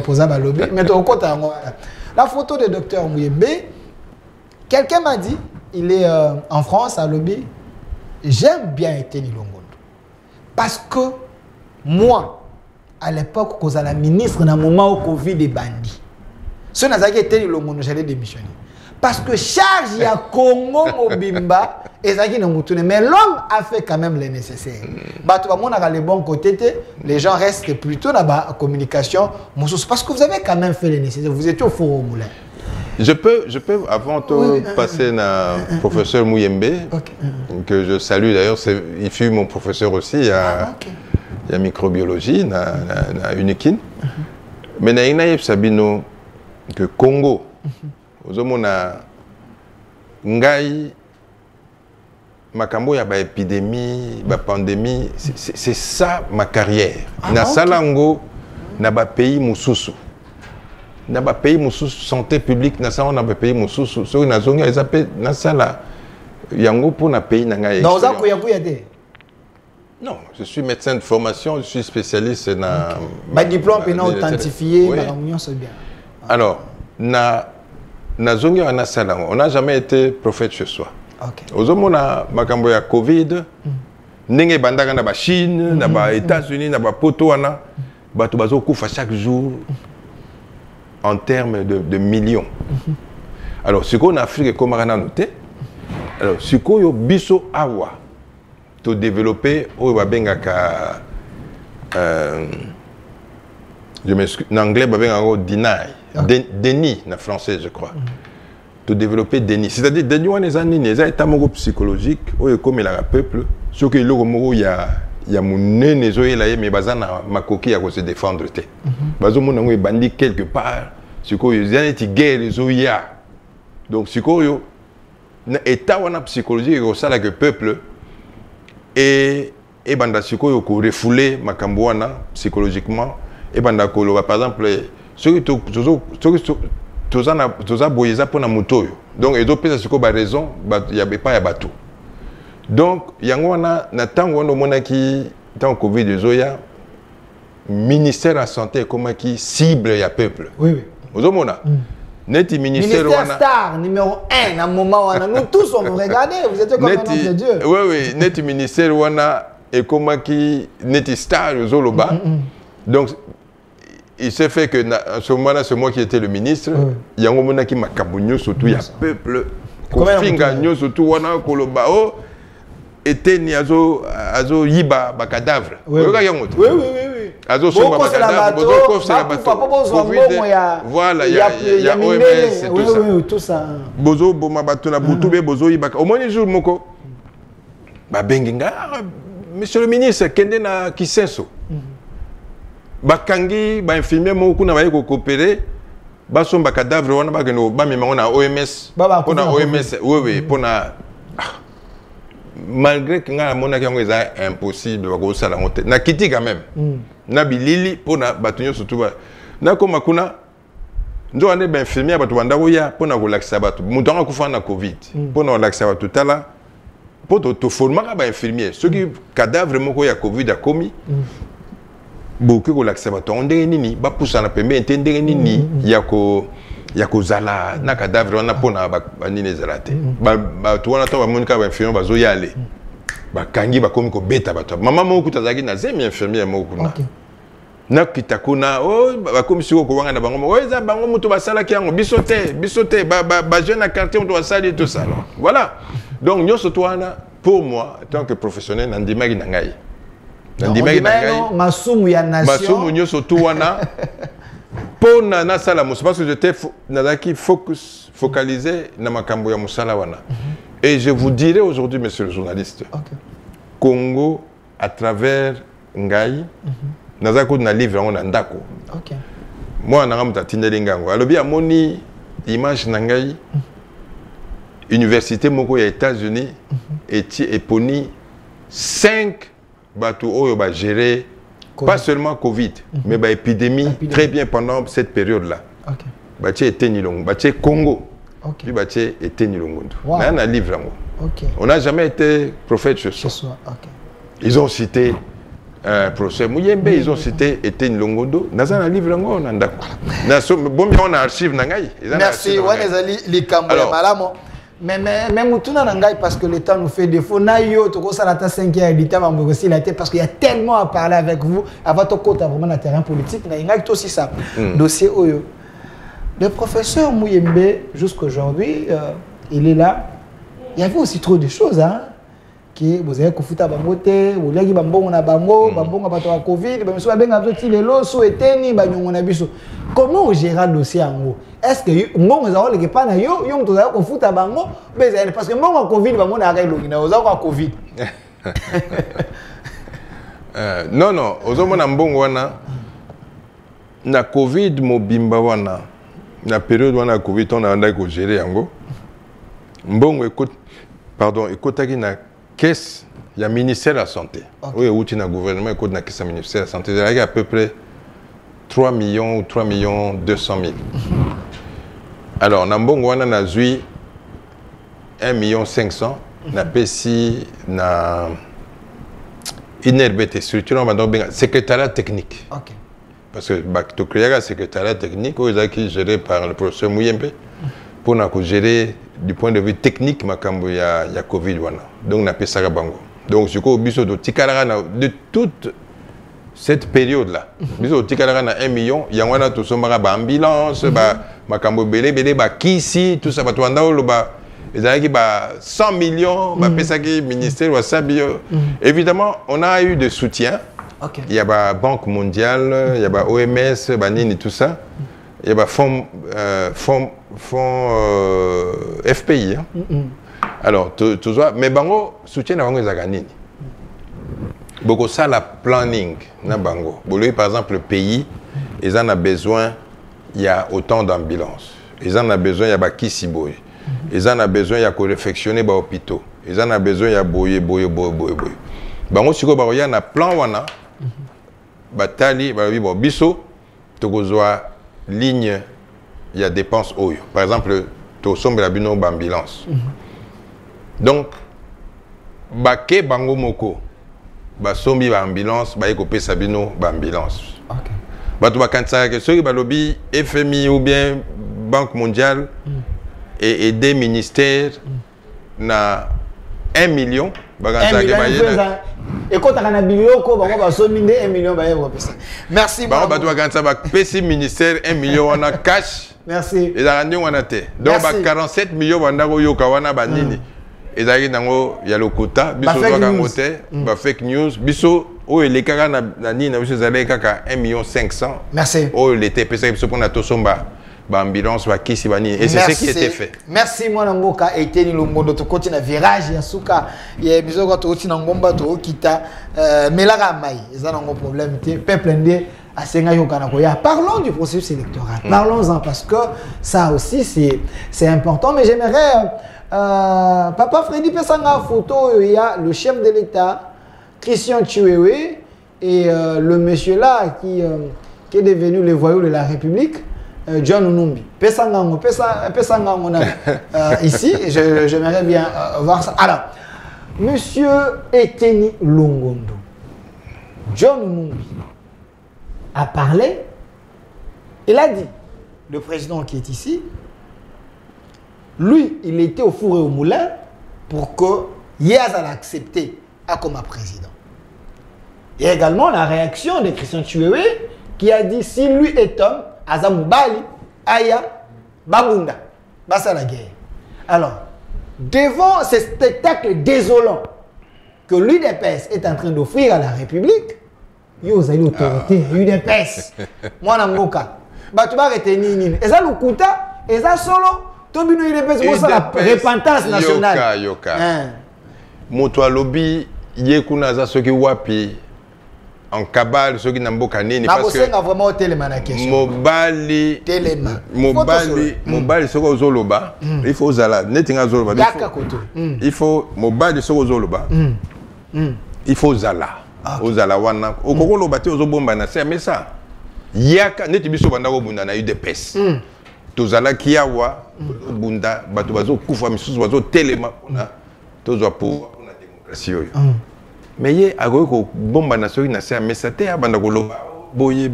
la photo de docteur Mouyembe, quelqu'un m'a dit, il est en France à lobby, j'aime bien Teni Longondo, parce que moi, à l'époque, quand j'étais ministre, dans le moment où Covid des bandits. Ce n'a pas été le monde, j'allais démissionner. Parce que charge il y a Congo Mobimba et ça qui nous tourne. Mais l'homme a fait quand même le nécessaire. Bah, tout le monde a les bons côtés. Les gens restent plutôt dans la communication. Parce que vous avez quand même fait le nécessaire. Vous étiez au four au moulin. Je peux avant de passer à professeur Mouyembe, que je salue d'ailleurs. Il fut mon professeur aussi il y a microbiologie, na unikin. Mais na ina yep sabino que Congo, aux hommes ngai makambo ya ba épidémie, ba pandémie, c'est ça ma carrière. Na salango na ba pays mususu. Na ba pays mususu santé publique na sa na ba pays mususu. So na zonga ezape na sala yango pour na pays na ngai. Dans ça kuya te. Non, je suis médecin de formation, je suis spécialiste dans ba diplôme pénal authentifié, c'est bien. Alors, na zonga na salango, on n'a jamais été prophète chez soi. OK. Ozomona makambo ya Covid, ndenge bandaka na ba Chine, na ba États-Unis, na ba poto wana, bato bazo kufa chaque jour en termes de millions. Alors, ce qu'on a Afrique comme on a noté, alors ce qu'on yo biso awa to développer au babengaka je m'excuse en anglais babengaka deny, déni en français je crois. De développer déni, c'est-à-dire déni on est en ligne, les états psychologiques ou comme il peuple, ce que il y a mon nez mais bazana makoki à se défendre te. Bazo mon nango bandi quelque part, ce que il y a une guerre les oya. Donc ce que yo état on a psychologique au ça que peuple et banda ce que yo ko refouler makambo wana psychologiquement et banda ko par exemple ceux qui tous ça boyeza pour na mutoyo donc et d'autres c'est quoi raison il y avait pas ya bateau donc yango na tango no monaki dans Covid de zoya ministère de la santé comment qui cible ya peuple oui ozomona neti ministère star numéro 1 à moment wana nous tous on regardez vous êtes comme un homme de Dieu oui neti ministère wana et comment qui neti star zoloba donc il s'est fait que à ce moment-là, c'est moi qui étais le ministre. Il y a un moment qui m'a cabouigné surtout il y a peuple. Kofinga surtout wana kolobao était ni azo yiba ba cadavre. Oui. Azo somba ba cadavre, bozo kof c'est la bateau. Voilà, il y a OMS et tout ça. Oui, tout ça. Bozo boma bateau na butube bozo yiba. Au moins jour moko ba benginga monsieur le ministre kende na Kisenso. Bakangi ba infirmier mo kuna ba yeko coopérer ba somba cadavre wana ba keno ba mema na OMS pona OMS oui pona malgré que nga mona ki ngeza impossible ba ko sala monter na kiti quand même na bilili pona batunyo surtout ba na koma kuna ndo ane ba infirmier ba to banda ya pona ko lakisa ba to mutu nga kufa na Covid pona lakisa ba to tala poto to former ba infirmier ceux qui cadavre moko ya Covid a commis beaucoup ko lakisa bato ndenge nini ba poussa na pembe ndenge nini yako zala na cadavre wana pona ba nini zalate ba to wana to ba monika ba infirmier ba zo yale ba kangi ba komi ko beta bato mama moko tazaki na zemi infirmier moko na na kitakuna ba komi siko ko wanga na bango eza bango muto ba sala ki yango bisote ba jeune à quartier muto ba sali tout ça voilà donc nyoso to wana pour moi en tant que professionnel ndimaki na ngai masumu ya nation masumu nyoso tu wana pona na sala musa parce que j'étais nazaki focalisé na makambo ya musala wana et je vous dirai aujourd'hui monsieur le journaliste Congo à travers ngai nazako na livre on ndako moi na ngamta tindeli ngango alobi amoni image na ngai université moko ya États-Unis et poni 5 bateau oyo ba gérer pas seulement Covid mais ba épidémie très bien pendant cette période là. Baché était Nilongo, baché Congo. Puis baché était Nilongo. Mais on a livre on n'a jamais été prophète chez soi. Ils ont cité professeur Mouyembe, ils ont cité était Nilongo. Dans un livre on a ndako. Bon on a archive nangai. Merci, on les cambo malamo. Mais Moutuna Nangai, parce que le temps nous fait défaut, Nayo, tu as la 5 heures du temps, parce qu'il y a tellement à parler avec vous. Avant ton côté, vraiment, le terrain politique, il y a aussi ça. Dossier Oyo. Le professeur Mouyembe, jusqu'aujourd'hui, il est là. Il y avait aussi trop de choses, hein. Qui vous avez foutu à Bangote, vous avez dit Bambon na Bango, Bambon a battu à Covid, Bambon a battu les lots, Eteni, Bambon a biso. Comment on gère le dossier en haut? Est-ce que mon réseau n'est pas na yo, yo m'toza ko foutu à Bango, parce que mon Covid, Bambon a arrêté le Covid. Non, non. Ozomona mbongo wana na Covid mobimba wana na période wana Covid on a andaki ko gérer yango. Mbongo ekotaki na caisse ya ministère de la santé. Oui, outil na gouvernement écoute na caisse ministère de la santé. Il y a à peu près 3 millions ou 3 millions 200 000. Alors, na mbongo wana na zui 1 million 500 na pesi na INRBT structure secrétariat technique. OK. Parce que tu crées un secrétariat technique qui est géré par le professeur Mouyembe pour gérer du point de vue technique il y a Covid donc on a ça bango. Donc ce qu'on de toute cette période là biso tikalaka na 1 million il y a wana to somba ba ambulance makambo belé ba kisi tout ça ba to anda ba ezalaki ba 100 millions ba pesaki ministère wa sabio. Évidemment on a eu des soutiens. Okay. Il y a la Banque mondiale, il y a la OMS, Banine et tout ça. Il y a le fonds FPI. Hein. Alors, tu vois, mais Bango soutient la Bango Zaganini. Beaucoup ça, la planning, na Bango. Par exemple, le pays, ils en ont besoin, il y a autant d'ambulances. Ils en ont besoin, il y a Kisiboy. Ils en ont besoin, il y a réfectionner les hôpitaux. Ils en ont besoin, il y a boye. Bango, si il y a un plan, Batali, bon, biso, tokozwa ligne, il y a dépenses oyo. Par exemple, to sombe la bino ambulance. Donc, bake bango moko, ba sombi ba ambulance, ba ekope sabino ba ambulance. OK. Bato bakantsa que ceux qui balobi FMI ou bien Banque mondiale et des ministères na 1 million, bakantsa que ba merci beaucoup. Ministère 1 million on a cash. Merci. Et on a donc 47 millions on yoka wana banini. Et il y a le quota biso doit fake news biso o elekaka na nini na biso zaleka 1 million 500. Merci. O l'été pesa biso pona to somba ambulance wa kisi bani et c'est ce qui était fait. Merci moi Ngoka et Teni Longondo to continue na virage ya suka ya bizoko to tina ngomba to kita melaka mai eza na problème te peuple ndé asenga yoka na koya. Parlons du processus électoral. Parlons-en parce que ça aussi c'est important mais j'aimerais Papa Freddy Pesanga photo il y a le chef de l'État Christian Chiwewe et le monsieur là qui est devenu le voyou de la République John Numbi. Pesangango ici, j'aimerais bien voir ça. Alors, monsieur Eteni Longondo, John Numbi a parlé, il a dit, le président qui est ici, lui, il était au four et au moulin pour que Yazal accepté comme président. Il y a également la réaction de Christian Chiwewe qui a dit, si lui est homme, Azamubali, Aya, Babunda, Bassa la guerre. Alors, devant ce spectacle désolant que l'UDPS est en train d'offrir à la République, yo, ça y est l'autorité, UDPS, moi, Nangoka, tu vas retenir Nini. Et ça, le Kouta, et ça, solo, Tobino UDPS, c'est la repentance nationale. Yoka. Moto lobby, Yekunaza, ce qui wapi. En cabale, ceux qui n'ont pas nini parce que vraiment téléma na question. Mobali, ce que zoloba, il faut zala. Netinga zoloba. Il faut mobali ce que zoloba. Il faut zala. Ozala wana. Okoko lobati ozobomba na c'est mais ça. Yaka netibiso banda ko bunda na UDPS. Tozala kiawa bunda bato bazo kufa misusu bazo téléma na tozwa pour na démocratie yo. Mais il y a un bombe nationale qui a mis à banda kolo boye.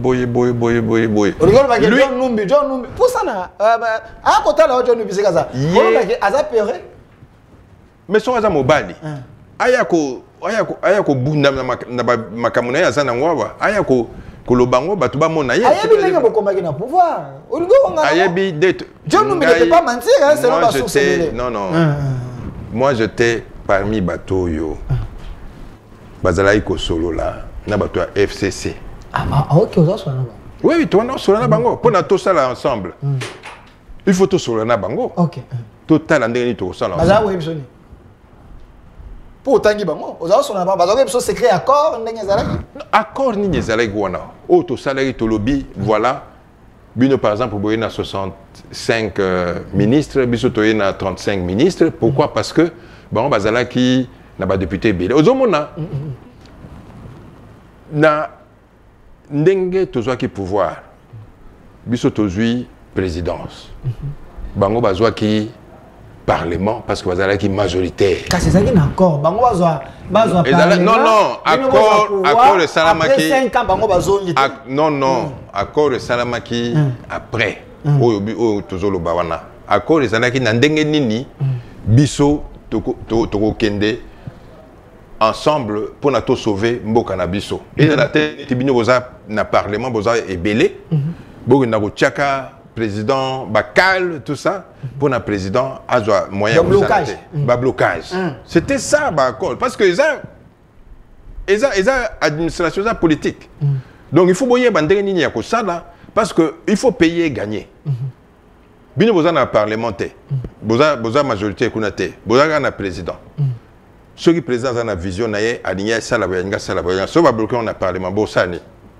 John Numbi. Pour ça na à côté là John Numbi c'est ça. Aza peur. Mais son aza mobali. Ayako bunda na makamuna ya sana ngwa. Ayako kolobango batu ba mona ye. Ayebi ndenge bo combattre na pouvoir. Oligo ngana. Ayebi d'être. John Numbi n'était pas mentir selon la source. Non. Moi j'étais parmi bateau yo. Bazalaïko solo là, na bato FCC. Ok, vous avez oui, toi non solo na bango. Pour na tout ça là ensemble. Il faut tout solo na bango. Ok. Total andeni tout ça là. Baza oui, bisoni. pour autant qu'il bango aux autres on a pas besoin secret accord ndenge zalaki accord ni ezalaki wana auto salari to lobby voilà bino par exemple boye na 65 ministres biso toye na 35 ministres pourquoi parce que bango bazalaki na ba député belé ozomona na ndenge tozwaki pouvoir biso tozwi présidence bango bazwaki parlement parce que bazalaki majoritaire kasi ezalaki na accord bango bazwa non non accord de salamaki après 5 ans bango bazongi non accord de salamaki après oyo tozoloba wana accord ezalaki na ndenge nini biso tokokende ensemble pour na to sauver mboka na biso et la tête bino boza na parlement boza ebelé bogo na ko tchaka président Bakal tout ça pour na président azwa moyen de blocage blocage c'était ça accord parce que eza administration politique donc il faut boyer bandenge nini ya ko sala parce que il faut payer et gagner bino boza na parlementaire boza majorité kuna te boza na président ceux qui présentent dans la vision naie aligné ça la boyanga so va bloquer on a parlement bosani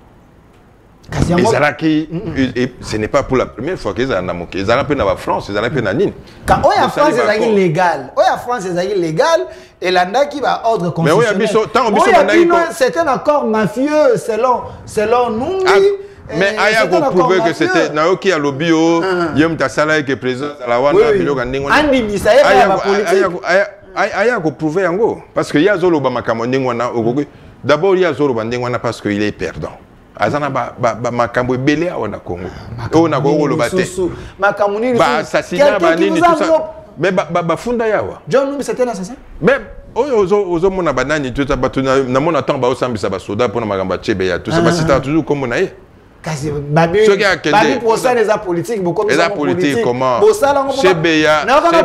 et ce n'est pas pour la première fois qu'ils en ont ils allaient en France ils allaient en Nine quand oya France c'est illégal oya France c'est illégal et l'anda qui va ordre constitutionnel mais c'est un accord mafieux selon nous mais aya ko prouver que c'était naoki ya lobio yem ta sala que président la wana biloko ndingo andi misaye ba politique aya ko prouver yango parce que ya zolo ba makambo ndingo wana okoki d'abord ya zolo ba ndingo wana parce que il est perdant azana ba makambo ebele ona Congo ona ko lo bate makambo ni ba assassinat ba nini tout ça mais ba funda yawa John Numbi c'était un assassin même ozo mona banani tout ça batuna na mona temps ba osambisa ba soda pour na makambo chebe ya tout ça ba sita toujours comme na ye kasi babi pour ça les politiques beaucoup les politiques comment CBA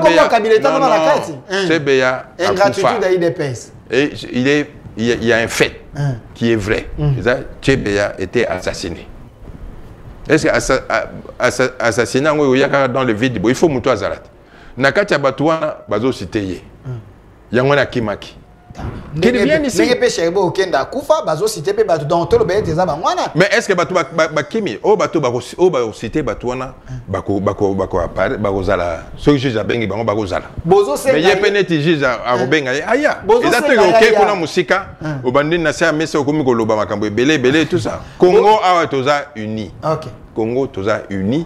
CBA ingratitude d'IDPS et il y a un fait qui est vrai CBA était assassiné est-ce que assassinat dans le vide il faut muto azalat nakati batouana bazo cité yango na kimaki mais est-ce que Batou Kimi, oh Batou cité Batouana, Bako apparaît, Bagozala, ce juge a bengi Bango Bagozala. Mais il y a pénéti juge à Robenga, aya. Et là, tu es ok pour la musique, au bandit Nasser, mais c'est au Komiko Lobama Kambo, belé, tout ça. Congo a toza uni. Congo toza uni.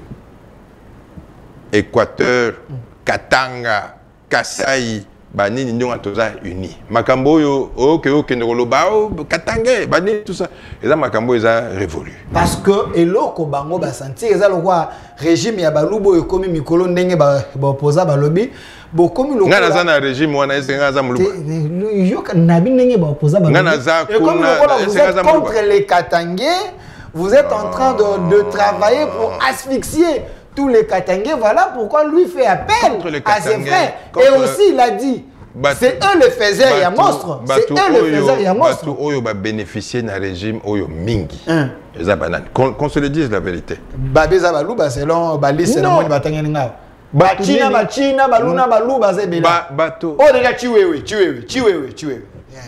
Équateur, Katanga, Kasaï. Bani n'ont pas uni. Makambo yo que Ndoloba Katangé bani tout ça. Et là Makambo ils a révolu. Parce que eloko bango ba sentir ça le roi régime ya balubo e komi mikolo ndenge ba opposa ba lobby bo komi loko. Ngana za na régime wana esenga za muluba. Yo na bi ndenge ba opposa ba lobby. Ngana za kuna esenga za muluba. Contre les Katangais, vous êtes en train de travailler pour asphyxier tous les Katangais, voilà pourquoi lui fait appel à ses frères. Et aussi, il a dit, c'est eux les faiseurs, il y a monstre. C'est eux les faiseurs, il y a monstre. Oyo va bénéficier d'un régime Oyo Mingi. Qu'on se le dise la vérité. Babé Zabalou, selon Balis, c'est le monde Batangenga. Bachina, Baluna, Balou, Bazé Bateau. Oh, déjà, tué.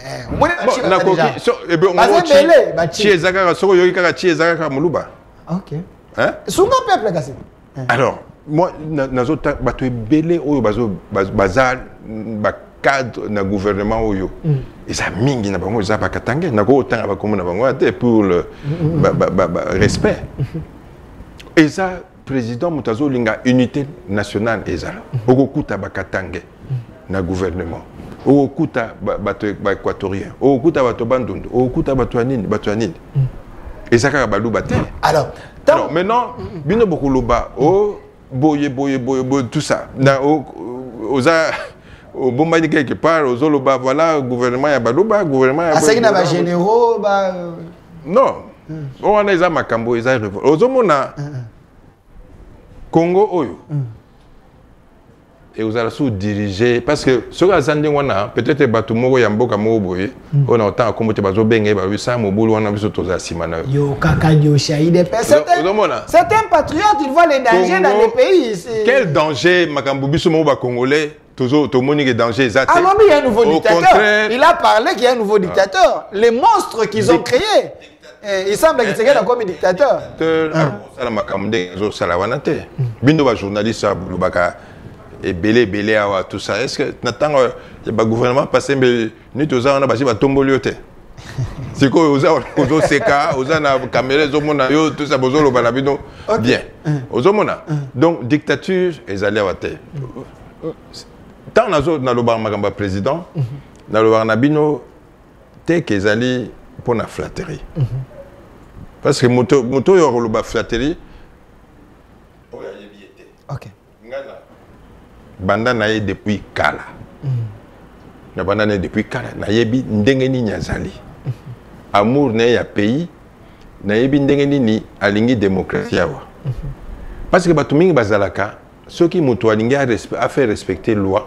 Ok. Sunga peuple, Kassi. Alors, moi, nazo bato belé oyo bazal cadre na gouvernement oyo. Et ça mingi na bango za bakatanga na ko tanga ba komona bango pour le respect. Et ça président Mutazo linga unité nationale ezala. Okokuta bakatanga na gouvernement. Okokuta bato équatorien. Okokuta bato bandundu. Okokuta bato anini. Et ça ka balou baté. Alors maintenant, bino beaucoup loba, boye, tout ça. Au Bombay quelque part, aux Oloba, voilà, gouvernement ya baluba, gouvernement ya. Asaki na ba généraux, ba. Non. On a ma Makambo, ils arrivent. Aux Omona, Congo oyo. Et vous allez sous-diriger, parce que ce que Zandi wana, peut-être Batou Moro Yamboka Moboye, on a autant comme tu vas au Bengé, ça, Moboulou, on a vu ce toza Simana. Yo, Kakadio, Chaïd, certains patriotes, ils voient les dangers dans les pays. Quel danger, Makambo Bissou Moba Congolais, Toujours, tout le monde est danger. Ah non, mais il y a un nouveau dictateur. Contraire, il a parlé qu'il y a un nouveau dictateur. Les monstres qu'ils ont créés. Il semble que c'est comme un dictateur. Bindo va journaliste et belé à tout ça. Est-ce que n'attend le gouvernement passé mais nous tous on a passé va tomber lioté. C'est quoi aux seka, aux na caméra zomona yo tout ça bozolo balabino bien. Aux zomona. Donc dictature et allé à terre. Tant na lo ba président, na lo ba nabino te que allé pour la flatterie. Parce que moto yo lo ba flatterie. OK. Banda naye depuis kala. Na banda naye depuis kala. Nayebi ndengeni nyazali. Amour naye ya pays. Nayebi ndengeni ni alingi démocratie awa. Parce que batu mingi bazalaka, ceux qui mutu alingi a fait respecter loi.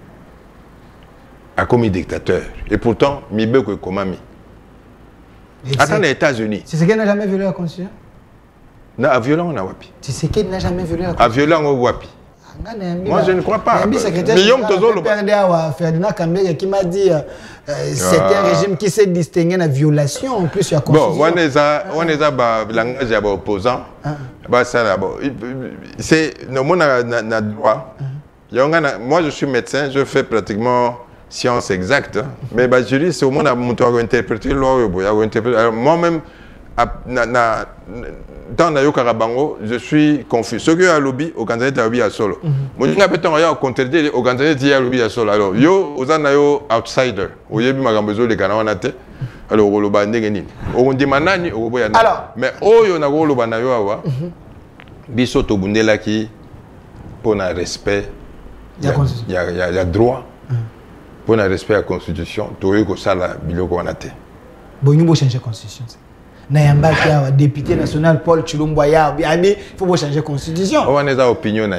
A commis dictateur. Et pourtant, mibe ko komami. Attends les États-Unis. C'est ce qui n'a jamais violé la constitution. Na violent na wapi. C'est ce qui n'a jamais violé la constitution. A violent au wapi. Moi, je ne crois pas. Ferdinand Kambere qui m'a dit c'est un régime qui s'est distingué de la violation en plus. Bon, on est à langage opposant. C'est le monde a droit. Moi, je suis médecin, je fais pratiquement science exacte. Mais je dis, c'est au monde à interpréter la loi. Moi-même, dans la Karabango, je suis confus. Ce que a lobby au Canada de lobby à solo. Moi, je n'ai pas contredire au Canada de lobby à solo. Alors, yo, aux anayo outsider. Au yebi magambezo les Canadiens. Alors, au loba ndengeni. Au ndimanani au boyana. Alors, mais oh yo na go loba na yo awa. Biso to bundela ki pour un respect. Il y a droit. Pour un respect à la Constitution, tu as eu ça la biloko wanate. Bon, nous changer la Constitution. Nayamba qui a député national Paul Chilumboya, il faut changer la constitution. On a des opinions.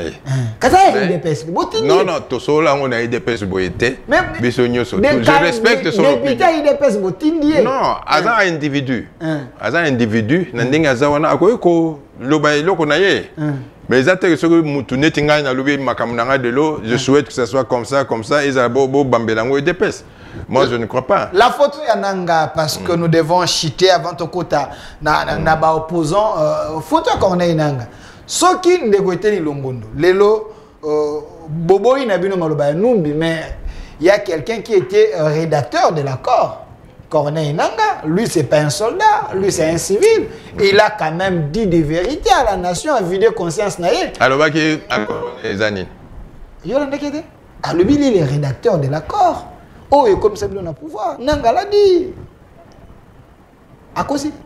Non, non, tout ça, on a des pèses boyété. Je respecte son opinion. Non, as un individu. As un individu, n'andinga zawana akoyoko lobailo konaye. Mais les attaques sur le tinga na lobi makamnanga de l'eau, je souhaite que ça soit comme ça, ils ont beau bambelango et dépêche. Moi, je ne crois pas. La photo Yananga, parce que nous devons chiter avant ton quota, na ba opposant, photo Corneille Nanga. Ce qui ne dégoûte ni Longondo. Lelo, Bobo Inabino Maloba Numbi, mais il y a quelqu'un qui était rédacteur de l'accord. Corneille Nanga, lui, c'est pas un soldat, lui, c'est un civil. Il a quand même dit des vérités à la nation, à vider conscience naïe. Alors, qui est les années. Alors, lui, il est rédacteur de l'accord. Oh, et comme ça, il a pouvoir. Nanga l'a dit. À quoi c'est?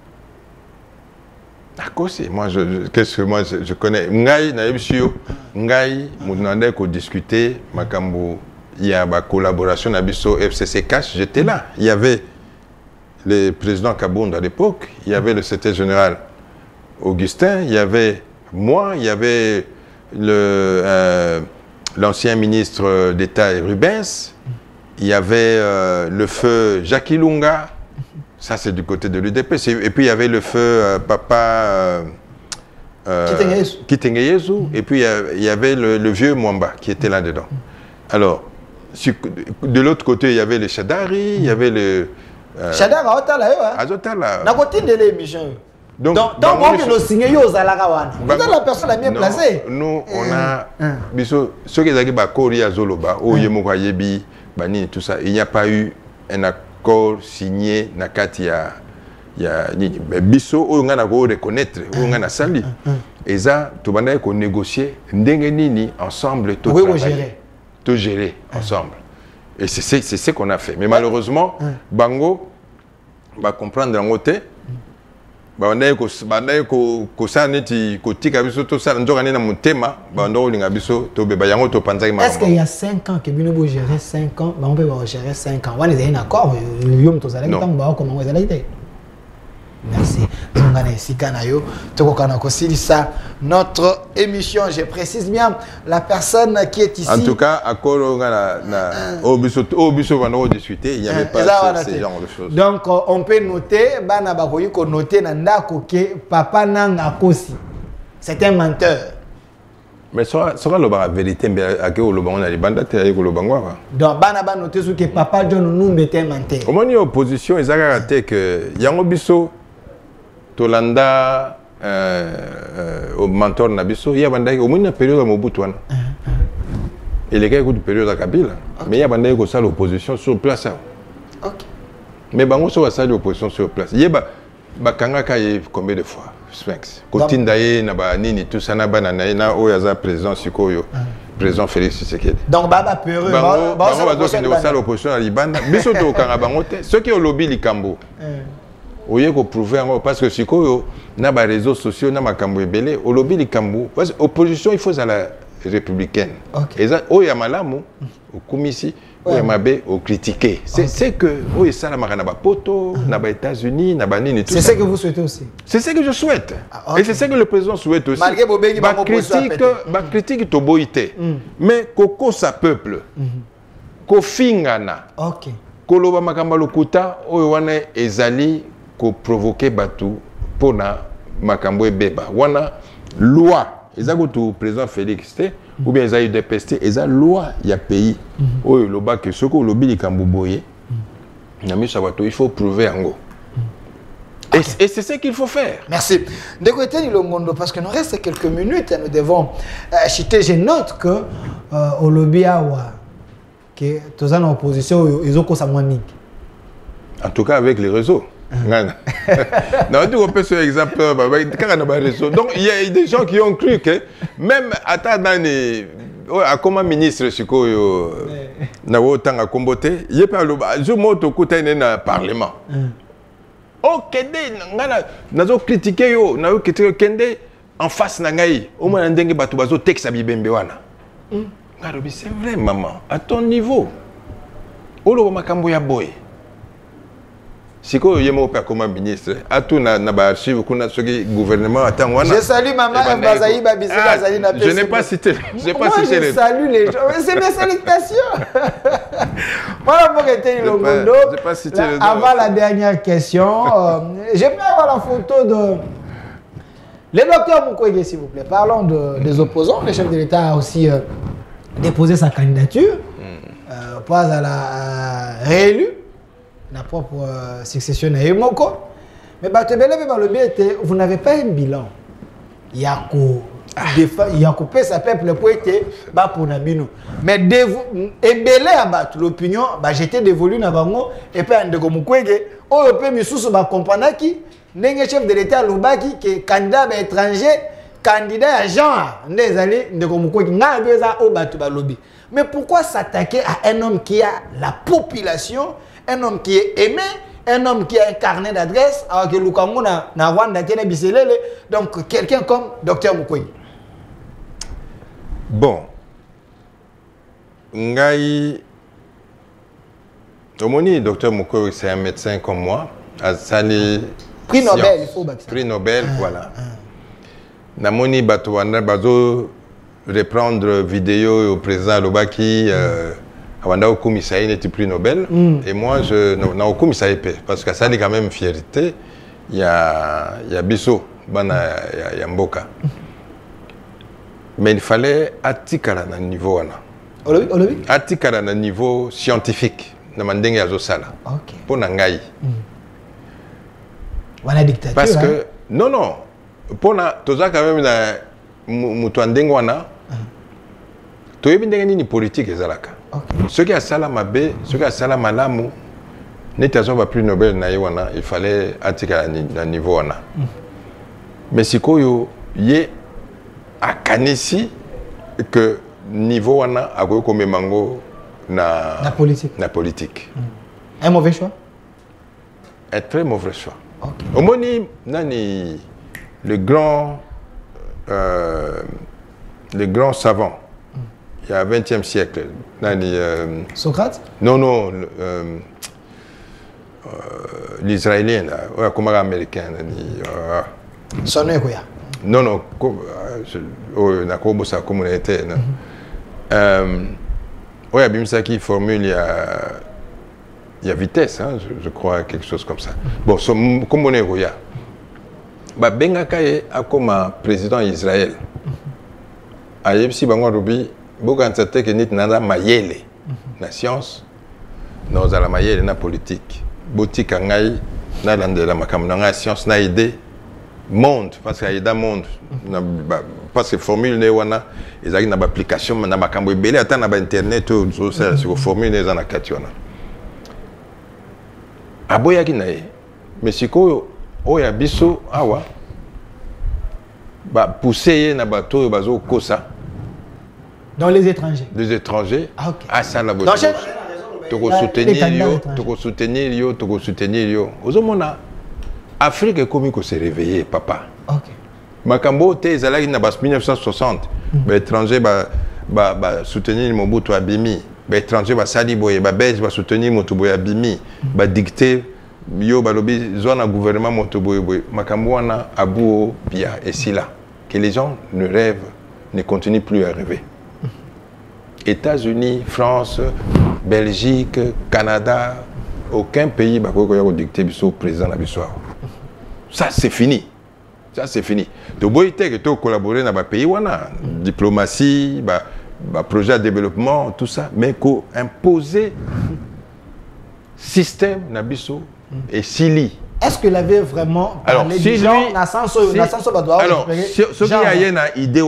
À quoi c'est? Moi, qu'est-ce que moi, je connais. Ngai, Naïbsio, Ngai, Mounandé, qu'on discutait, Makambo, il y a ma collaboration, Nabiso, FCC Cash, j'étais là. Il y avait le président Kabound à l'époque, il y avait le secrétaire général Augustin, il y avait moi, il y avait l'ancien ministre d'État Rubens, il y avait le feu Jacques Lunga, ça c'est du côté de l'UDP, et puis il y avait le feu Papa Kitengeyesu, et puis il y avait le vieux Mwamba qui était là-dedans. Alors, de l'autre côté, il y avait le Chadari, il y avait le... Chadari, Azotala. N'a pas de l'émission. Donc, on peut signer la personne la mieux placée. Nous, on a... Ce qui est Bakori Azoloba, Oyemoka Yebi, Bani, tout ça, il n'y a pas eu un accord signé Nakati mais biso on a reconnaître on a sali et ça tout le monde qu'on négocier ndengenini ensemble tout gérer ensemble et c'est ce qu'on a fait mais malheureusement bango va comprendre en côté bandaye ko saneti ko tika biso to ça ndoka na mutema bando linga biso to beba yango to panzaki est-ce qu'il y a 5 ans que Binobo gérer 5 ans on peut gérer 5 ans on est un accord yom to zalaki tant ba comment vous allez. Merci. Notre émission, je précise bien, la personne qui est ici. En tout cas, à au Bissau, on va discuter, il n'y avait pas ce genre de choses. Donc, on peut noter, noter Papa Nanga Kosi. C'est un menteur. Mais ça sera la vérité, mais à quel moment on a les bandes, tu as eu le bangwa. Donc, Banaba noté ce que Papa John nous mettait menté. Au moment où l'opposition, ils ont raté que Yango Bisso, Tolanda, au mentor Nabiso, il y a au moins une période à Mobutu. Et les gars écoutent une période à Kabila. Mais il y a une ça l'opposition sur place. Ok. Mais bango so ça l'opposition sur place. Il y a bakanga kaye combien de fois Sphinx. Kotindaye na ba nini tout ça na banana na oyaza président Sikoyo. Président Félix Tshisekedi. Donc baba peureux. Bango bazo kende ça l'opposition à Libanda. Biso to kanga bango te. Ceux qui ont lobby likambo. Oye ko prouver parce que Sikoyo na ba réseaux sociaux na makambo ebele au lobby likambo. Parce que opposition il faut à la républicaine. Et ça oya malamu au commissi Mabe au critiquer. C'est que oui ça la marana ba poto na ba États-Unis na ba nini tout. C'est ce que vous souhaitez aussi. C'est ce que je souhaite. Et c'est ce que le président souhaite aussi. Malgré Bobé qui va critique to boité. Mais koko sa peuple. Ko fingana. OK. Ko loba makamba lokuta oyo wana ezali ko provoquer batu pona makambo ebeba. Wana loi ezako to président Félix te. Ou bien ils ont eu des pestes, ils ont loi, il y a pays. Oh, le bas que ce que le lobby Kambuboye, il faut prouver en gros. Et c'est ce qu'il faut faire. Merci. De côté du Longondo, parce qu'il nous reste quelques minutes, nous devons citer. Je note que au lobby que tous en opposition, ils ont quoi moins. En tout cas avec les réseaux. Non, on peut ce exemple. Donc il y a des gens qui ont cru que même à comment ministre Sikoyo n'a autant à comboter, il y a pas le jour moto côté dans parlement. Oh kende nazo critiquer yo, nazo critiquer kende en face na ngai. Au moins ndenge batu bazo texte bibembe wana. Ngarobi c'est vrai maman, à ton niveau. Olo makambo ya boy. Si vous avez comme ministre, à tout na archive gouvernement attend wana. Je salue maman Bazaï Babisi na je n'ai pas cité. Moi je salue les gens. C'est mes salutations. Voilà pour que le Longondo. Avant la dernière question, je peux avoir la photo de le docteur Mukwege s'il vous plaît. Parlons des opposants. Le chef de l'État a aussi déposé sa candidature pour à la réélu. La propre succession à Yomoko. Mais vous n'avez pas un bilan. Il y a coupé sa peuple pour être bas pour Nabino. Mais ébélé à battre l'opinion, j'étais dévolu na bango et puis Ndeko Mukwege, on peut me sous comprendre qui n'est chef de l'État Lubaki qui est candidat étranger, candidat à genre Ndezali Ndeko Mukwege n'a besoin au battu lobby. Mais pourquoi s'attaquer à un homme qui a la population? Un homme qui est aimé, un homme qui a un carnet d'adresse, alors que Lukango na Rwanda tiene biselele, donc quelqu'un comme Dr Mukwege. Bon, Ngai, Omoni, Dr Mukwege, c'est un médecin comme moi, à Sali. Prix Nobel, il faut battre. Prix Nobel, voilà. Namoni Batouana Bazo reprendre vidéo au président Lobaki. Awanda Okumi Saï n'était plus Nobel. Et moi, je n'ai Okumi Saï parce que ça est quand même fierté. Il y a Bisso, il y a Mboka. Mais il fallait attikala na niveau wana. Attikala na niveau scientifique. Na mandenge ya zosala. Pour nangai. Wana dictature. Parce que non. Pour na toza quand même na mutu andenge wana. Toyebi ndenge nini politique ezalaka. Ceux qui a Salamabe, ceux qui a Salamalamu, n'étaient pas plus Nobel naïwana, il fallait attirer à niveau wana. Mais si koyo yé à Kanisi que niveau wana a comme mango na politique. Un mauvais choix. Un très mauvais choix. Au moni nani le grand savant. Il y a 20e siècle. Socrate? Non, l'Israélien, comme l'Américain. Son nom est Non, comme ça, communauté. Oui, Abimsaki formule, il y a vitesse, hein, je crois, quelque chose comme ça. Bon, comme on est Roya. Benga Kaye a comme président Israël. ayebisi bango rubi bokanisa te ke niti naza mayele na science nozala mayele na politique botika ngai nalandela makambo na ngai science na idée monde parce que aida monde parce que formule ne wana ezali na application na makambo ebele ata na ba internet to ça sur formule eza na kati wana aboyaki na ye mais sikoyo oya biso awa ba pousser ye na bato bazo kosa dans les étrangers à ça la voiture soutenir yo ozomona Afrique est comme se réveiller papa makambo te ezalaki na bas 1960 ba étranger ba soutenir Mobutu abimi ba étranger ba sali boye ba belge ba soutenir Mobutu boye abimi ba dicter yo balobi zona gouvernement Mobutu boye makambo wana abuo bia et si là que les gens ne continuent plus à rêver. États-Unis, France, Belgique, Canada, aucun pays va dicter le président de l'histoire. Ça, c'est fini. Ça, c'est fini. Donc, si tu collaborer dans les pays, diplomatie, projet de développement, tout ça, mais qu'on impose système Nabiso et Sili. Est-ce qu'il avait vraiment parlé de gens alors, ce qui a une idée,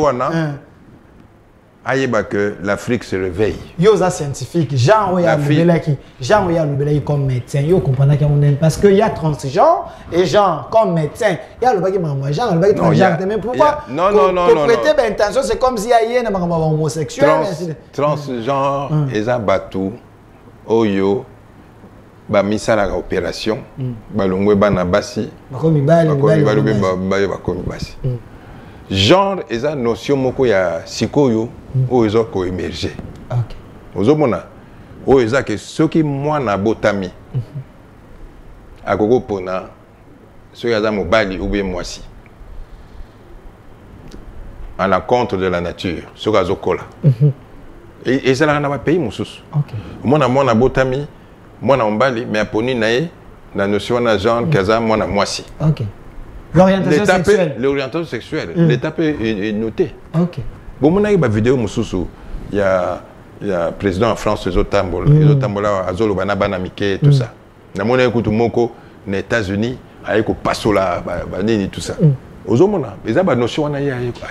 que l'Afrique se réveille. Yo ça scientifique, Jean Oya comme médecin, yo comprenez parce qu'il y a transgenres et Jean comme médecin. Il y a le bagage maman, Jean le bagage transgenre, mais pourquoi non. Prêter intention, c'est comme si il y a un homosexuel. Transgenre et un bateau, oyo, ba misala opération, ba longwe ba na basi, bakomi basi. Genre eza notion moko ya sikoyo o ezo ko émerger. OK. Ozomona o eza ke soki mwana botami. Akoko pona soki aza mobali ou bien mwasi. À l'encontre de la nature, soki azokola. Et ça na ba pays mususu. OK. Mwana botami, mwana mobali mais aponi na ye na notion na genre kaza mwana mwasi. OK. L'orientation sexuelle. L'orientation sexuelle. L'étape est notée. OK. Bon, mon avis, vidéo, il y a le président en France, les autres tambola, Azolo, Banabana, Mickey, tout ça. Dans mon avis, Moko, les États-Unis, avec le Passola, tout ça. Aux hommes, ils ont une notion à y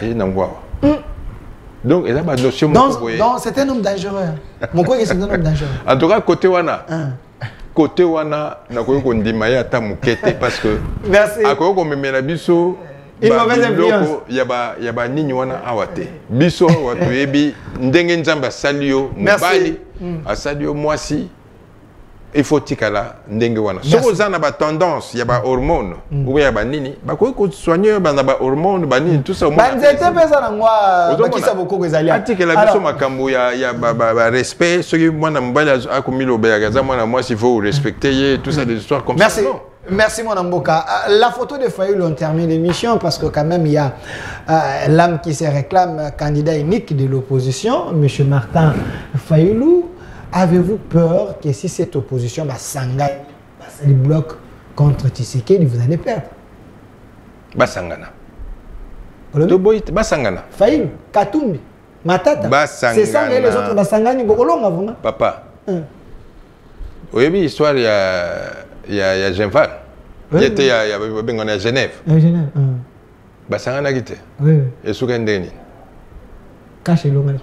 donc, ils ont une notion. Donc, c'est un homme dangereux. Mon quoi, c'est un homme dangereux. En tout cas, côté Wana. Côté wana na koyo ko ndima ya ta mukete parce que merci akoyo ko memela biso une mauvaise influence ya ba nini wana awate biso watu yebi ndenge nzamba salio mobali asalio mwasi il faut tikala ndenge wana soko zana ba tendance ya ba hormone ou ya ba nini ba koyo ko soigner ba na ba hormone ba nini tout ça ba nzete pesa na ngwa bakisa bokoko ezali atikela biso makambo ya ba respect soki mwana mobali akomilo ba ya mwana mwasi il faut respecter tout ça des histoires comme ça. Merci mon Mboka. La photo de Fayoulou, on termine l'émission parce que quand même il y a l'âme qui se réclame candidat unique de l'opposition, M. Martin Fayoulou. Avez-vous peur que si cette opposition s'engage, ça le bloque contre Tshisekedi, vous allez perdre? Basangana. Basangana. Fayoulou, Katumbi, Matata. Basangana. C'est ça que les autres Basangani, Bokolonga. Papa. Oui, l'histoire, il y a Genval. Il était à Genève. À Genève. Basangana qui était. Oui. Et Soukendeni. Caché l'homme.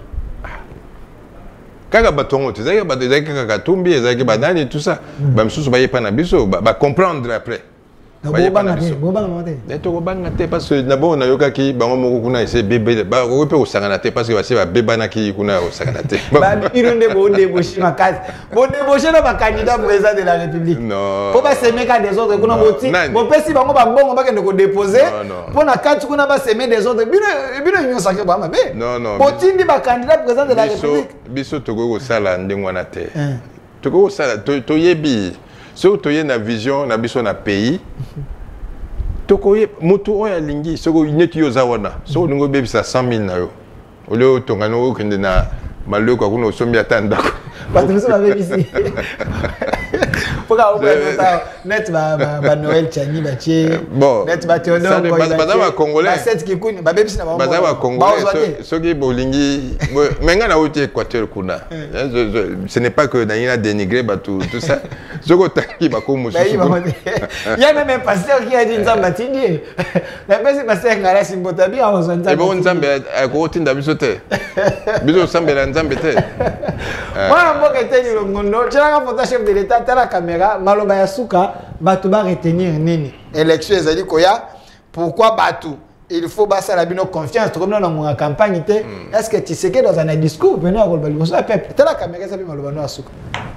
Kaka batongo, tu sais que Katumbi, ezaki banani tout ça. Ba msusu ba yepa na biso, ba comprendre après. Bobanga te parce que d'abord na yoka ki bango moko kuna ese bébé ba ko pe osangana te parce que ba se ba bébana ki kuna osangana te. Ba ironde bo débaucher makasi. Bo débaucher na ba candidat président de la République. Non. Ko ba semer ka des autres kuna boti. Bo pesi bango ba bongo ba kende ko déposer. Pour na kati kuna ba semer des autres. Bino union sacré ba mabe. Non. Boti ndi ba candidat président de la République. Biso toko ko sala ndengwana te. Toko ko sala to yebi. Si tu as une vision, na biso na pays, tokoye moto oya lingi, soko inetu yo zawana, soko ningo bebi sa 100,000 na yo. Oleo tongano kende na maloko kuna osombi atanda. Parce que ça va ici. net ba Noël Tchani batie bon net ba Théodore ba congolais cette qui kuni ba bebisi na ba congolais soki bolingi menga na uti Équateur kuna ce n'est pas que na dénigrer tout ça soko tanki ba ko mususu il y a même un pasteur qui a dit nzamba tindi la basi pasteur ngala simbota bi en nzamba et bon nzamba ko tinda bisote biso sambela nzamba te moi mboka teni longondo tshaka photo chef de l'état tala caméra maloba ya suka batu ba retenir nini élection ezali koya pourquoi batu il faut basa la bino confiance comme dans mon campagne te est-ce que tu sais que dans un discours venez à kolba liboso ya peuple tala caméra ça bi maloba no asuka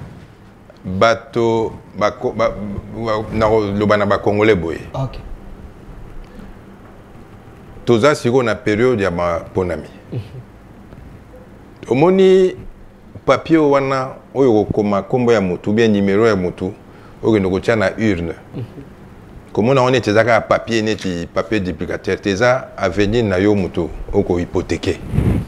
bato na loba na ba congolais boye OK toza siko na période ya ponami omoni papier wana oyo koma kombo ya mutu bien numéro ya mutu oyo ngotia na urne komona on était zaka papier neti papier duplicateur teza avenir na yo mutu oko hypothéquer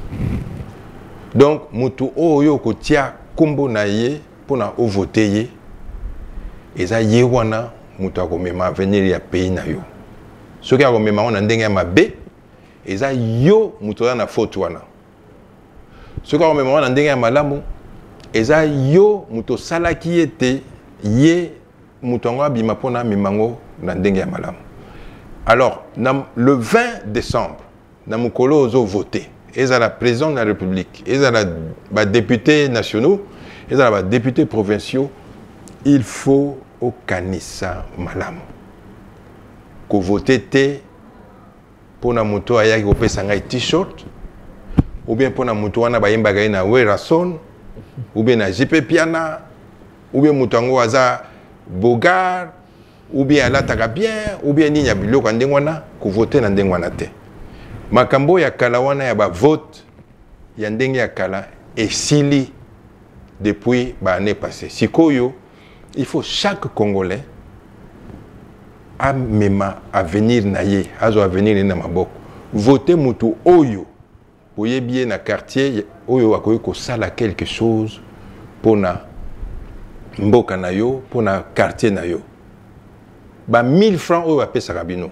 donc mutu oyo kotia kombo na ye pona o voter ye eza ye wana mutu akomema avenir ya pays na yo soki akomema ona ndenge ya mabe eza yo mutu na faute wana soki akomema wana ndenge ya malamu eza yo mutu salaki ete ye mutu ngo abima pona mimango na ndenge ya malamu. Alors le 20 décembre na mukolo ozo voter eza la président de la République eza la ba députés nationaux eza la députés provinciaux il faut au kanisa malamu ko voter te pona mutu ayaki kopesa ngai t-shirt ou bien pona mutu wana bayembaka na Werason ou bien na JP Piana ou bien mutango aza bogar ou bien alataka bien ou bien ninya biloko ndenge wana ko voter na ndenge wana te makambo ya kala wana ya ba vote ya ndenge ya kala esili depuis ba année passée sikoyo il faut chaque congolais a mema avenir na ye azo avenir na maboko voter mutu oyo boye bien na quartier oyo akoyi ko sala quelque chose pona mboka na yo pona quartier na yo ba 1000 francs oyo apesaka bino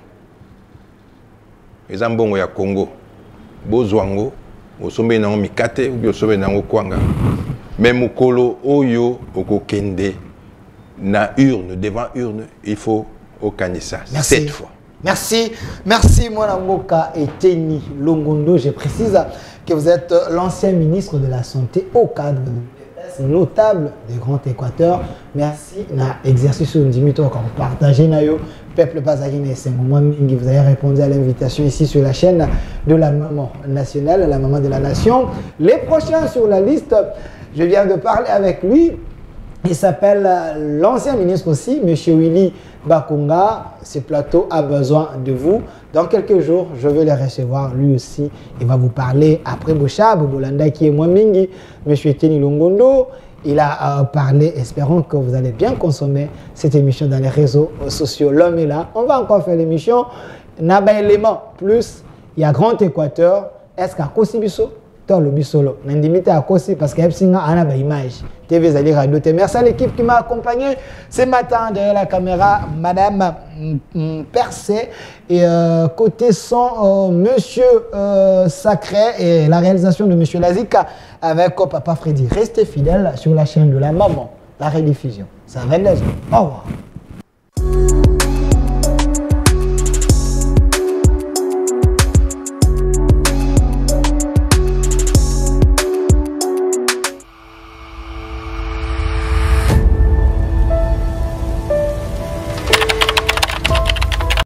eza mbongo ya Congo bozwango osombe nango mikate ou osombe nango kwanga mais mukolo oyo okokende na urne devant urne il faut au kanisa cette fois. Merci, merci Mwana Mboka Eteni Longondo. Je précise que vous êtes l'ancien ministre de la Santé au cadre de notable des Grands Équateurs. Merci na exercice sur Ndimito encore partagé na yo peuple Bazagine vous avez répondu à l'invitation ici sur la chaîne de la maman nationale, la maman de la nation. Les prochains sur la liste, je viens de parler avec lui. Il s'appelle l'ancien ministre aussi, M. Willy Bakunga. Ce plateau a besoin de vous. Dans quelques jours, je vais le recevoir lui aussi. Il va vous parler après Bochab, Bolanda qui est moins mingi, M. Eteni Longondo. Il a parlé, espérons que vous allez bien consommer cette émission dans les réseaux sociaux. L'homme est là. On va encore faire l'émission. Naba élément plus, il y a Grand Équateur. Est-ce qu'à Kosibiso? Le bisolo. N'indimite à Kosi parce qu'il y a une image. TV Zali Radio. Merci à l'équipe qui m'a accompagné ce matin derrière la caméra, Madame Percé. Et côté son, Monsieur Sacré et la réalisation de Monsieur Lazika avec Papa Freddy. Restez fidèles sur la chaîne de la maman. La rediffusion. Ça va, au revoir.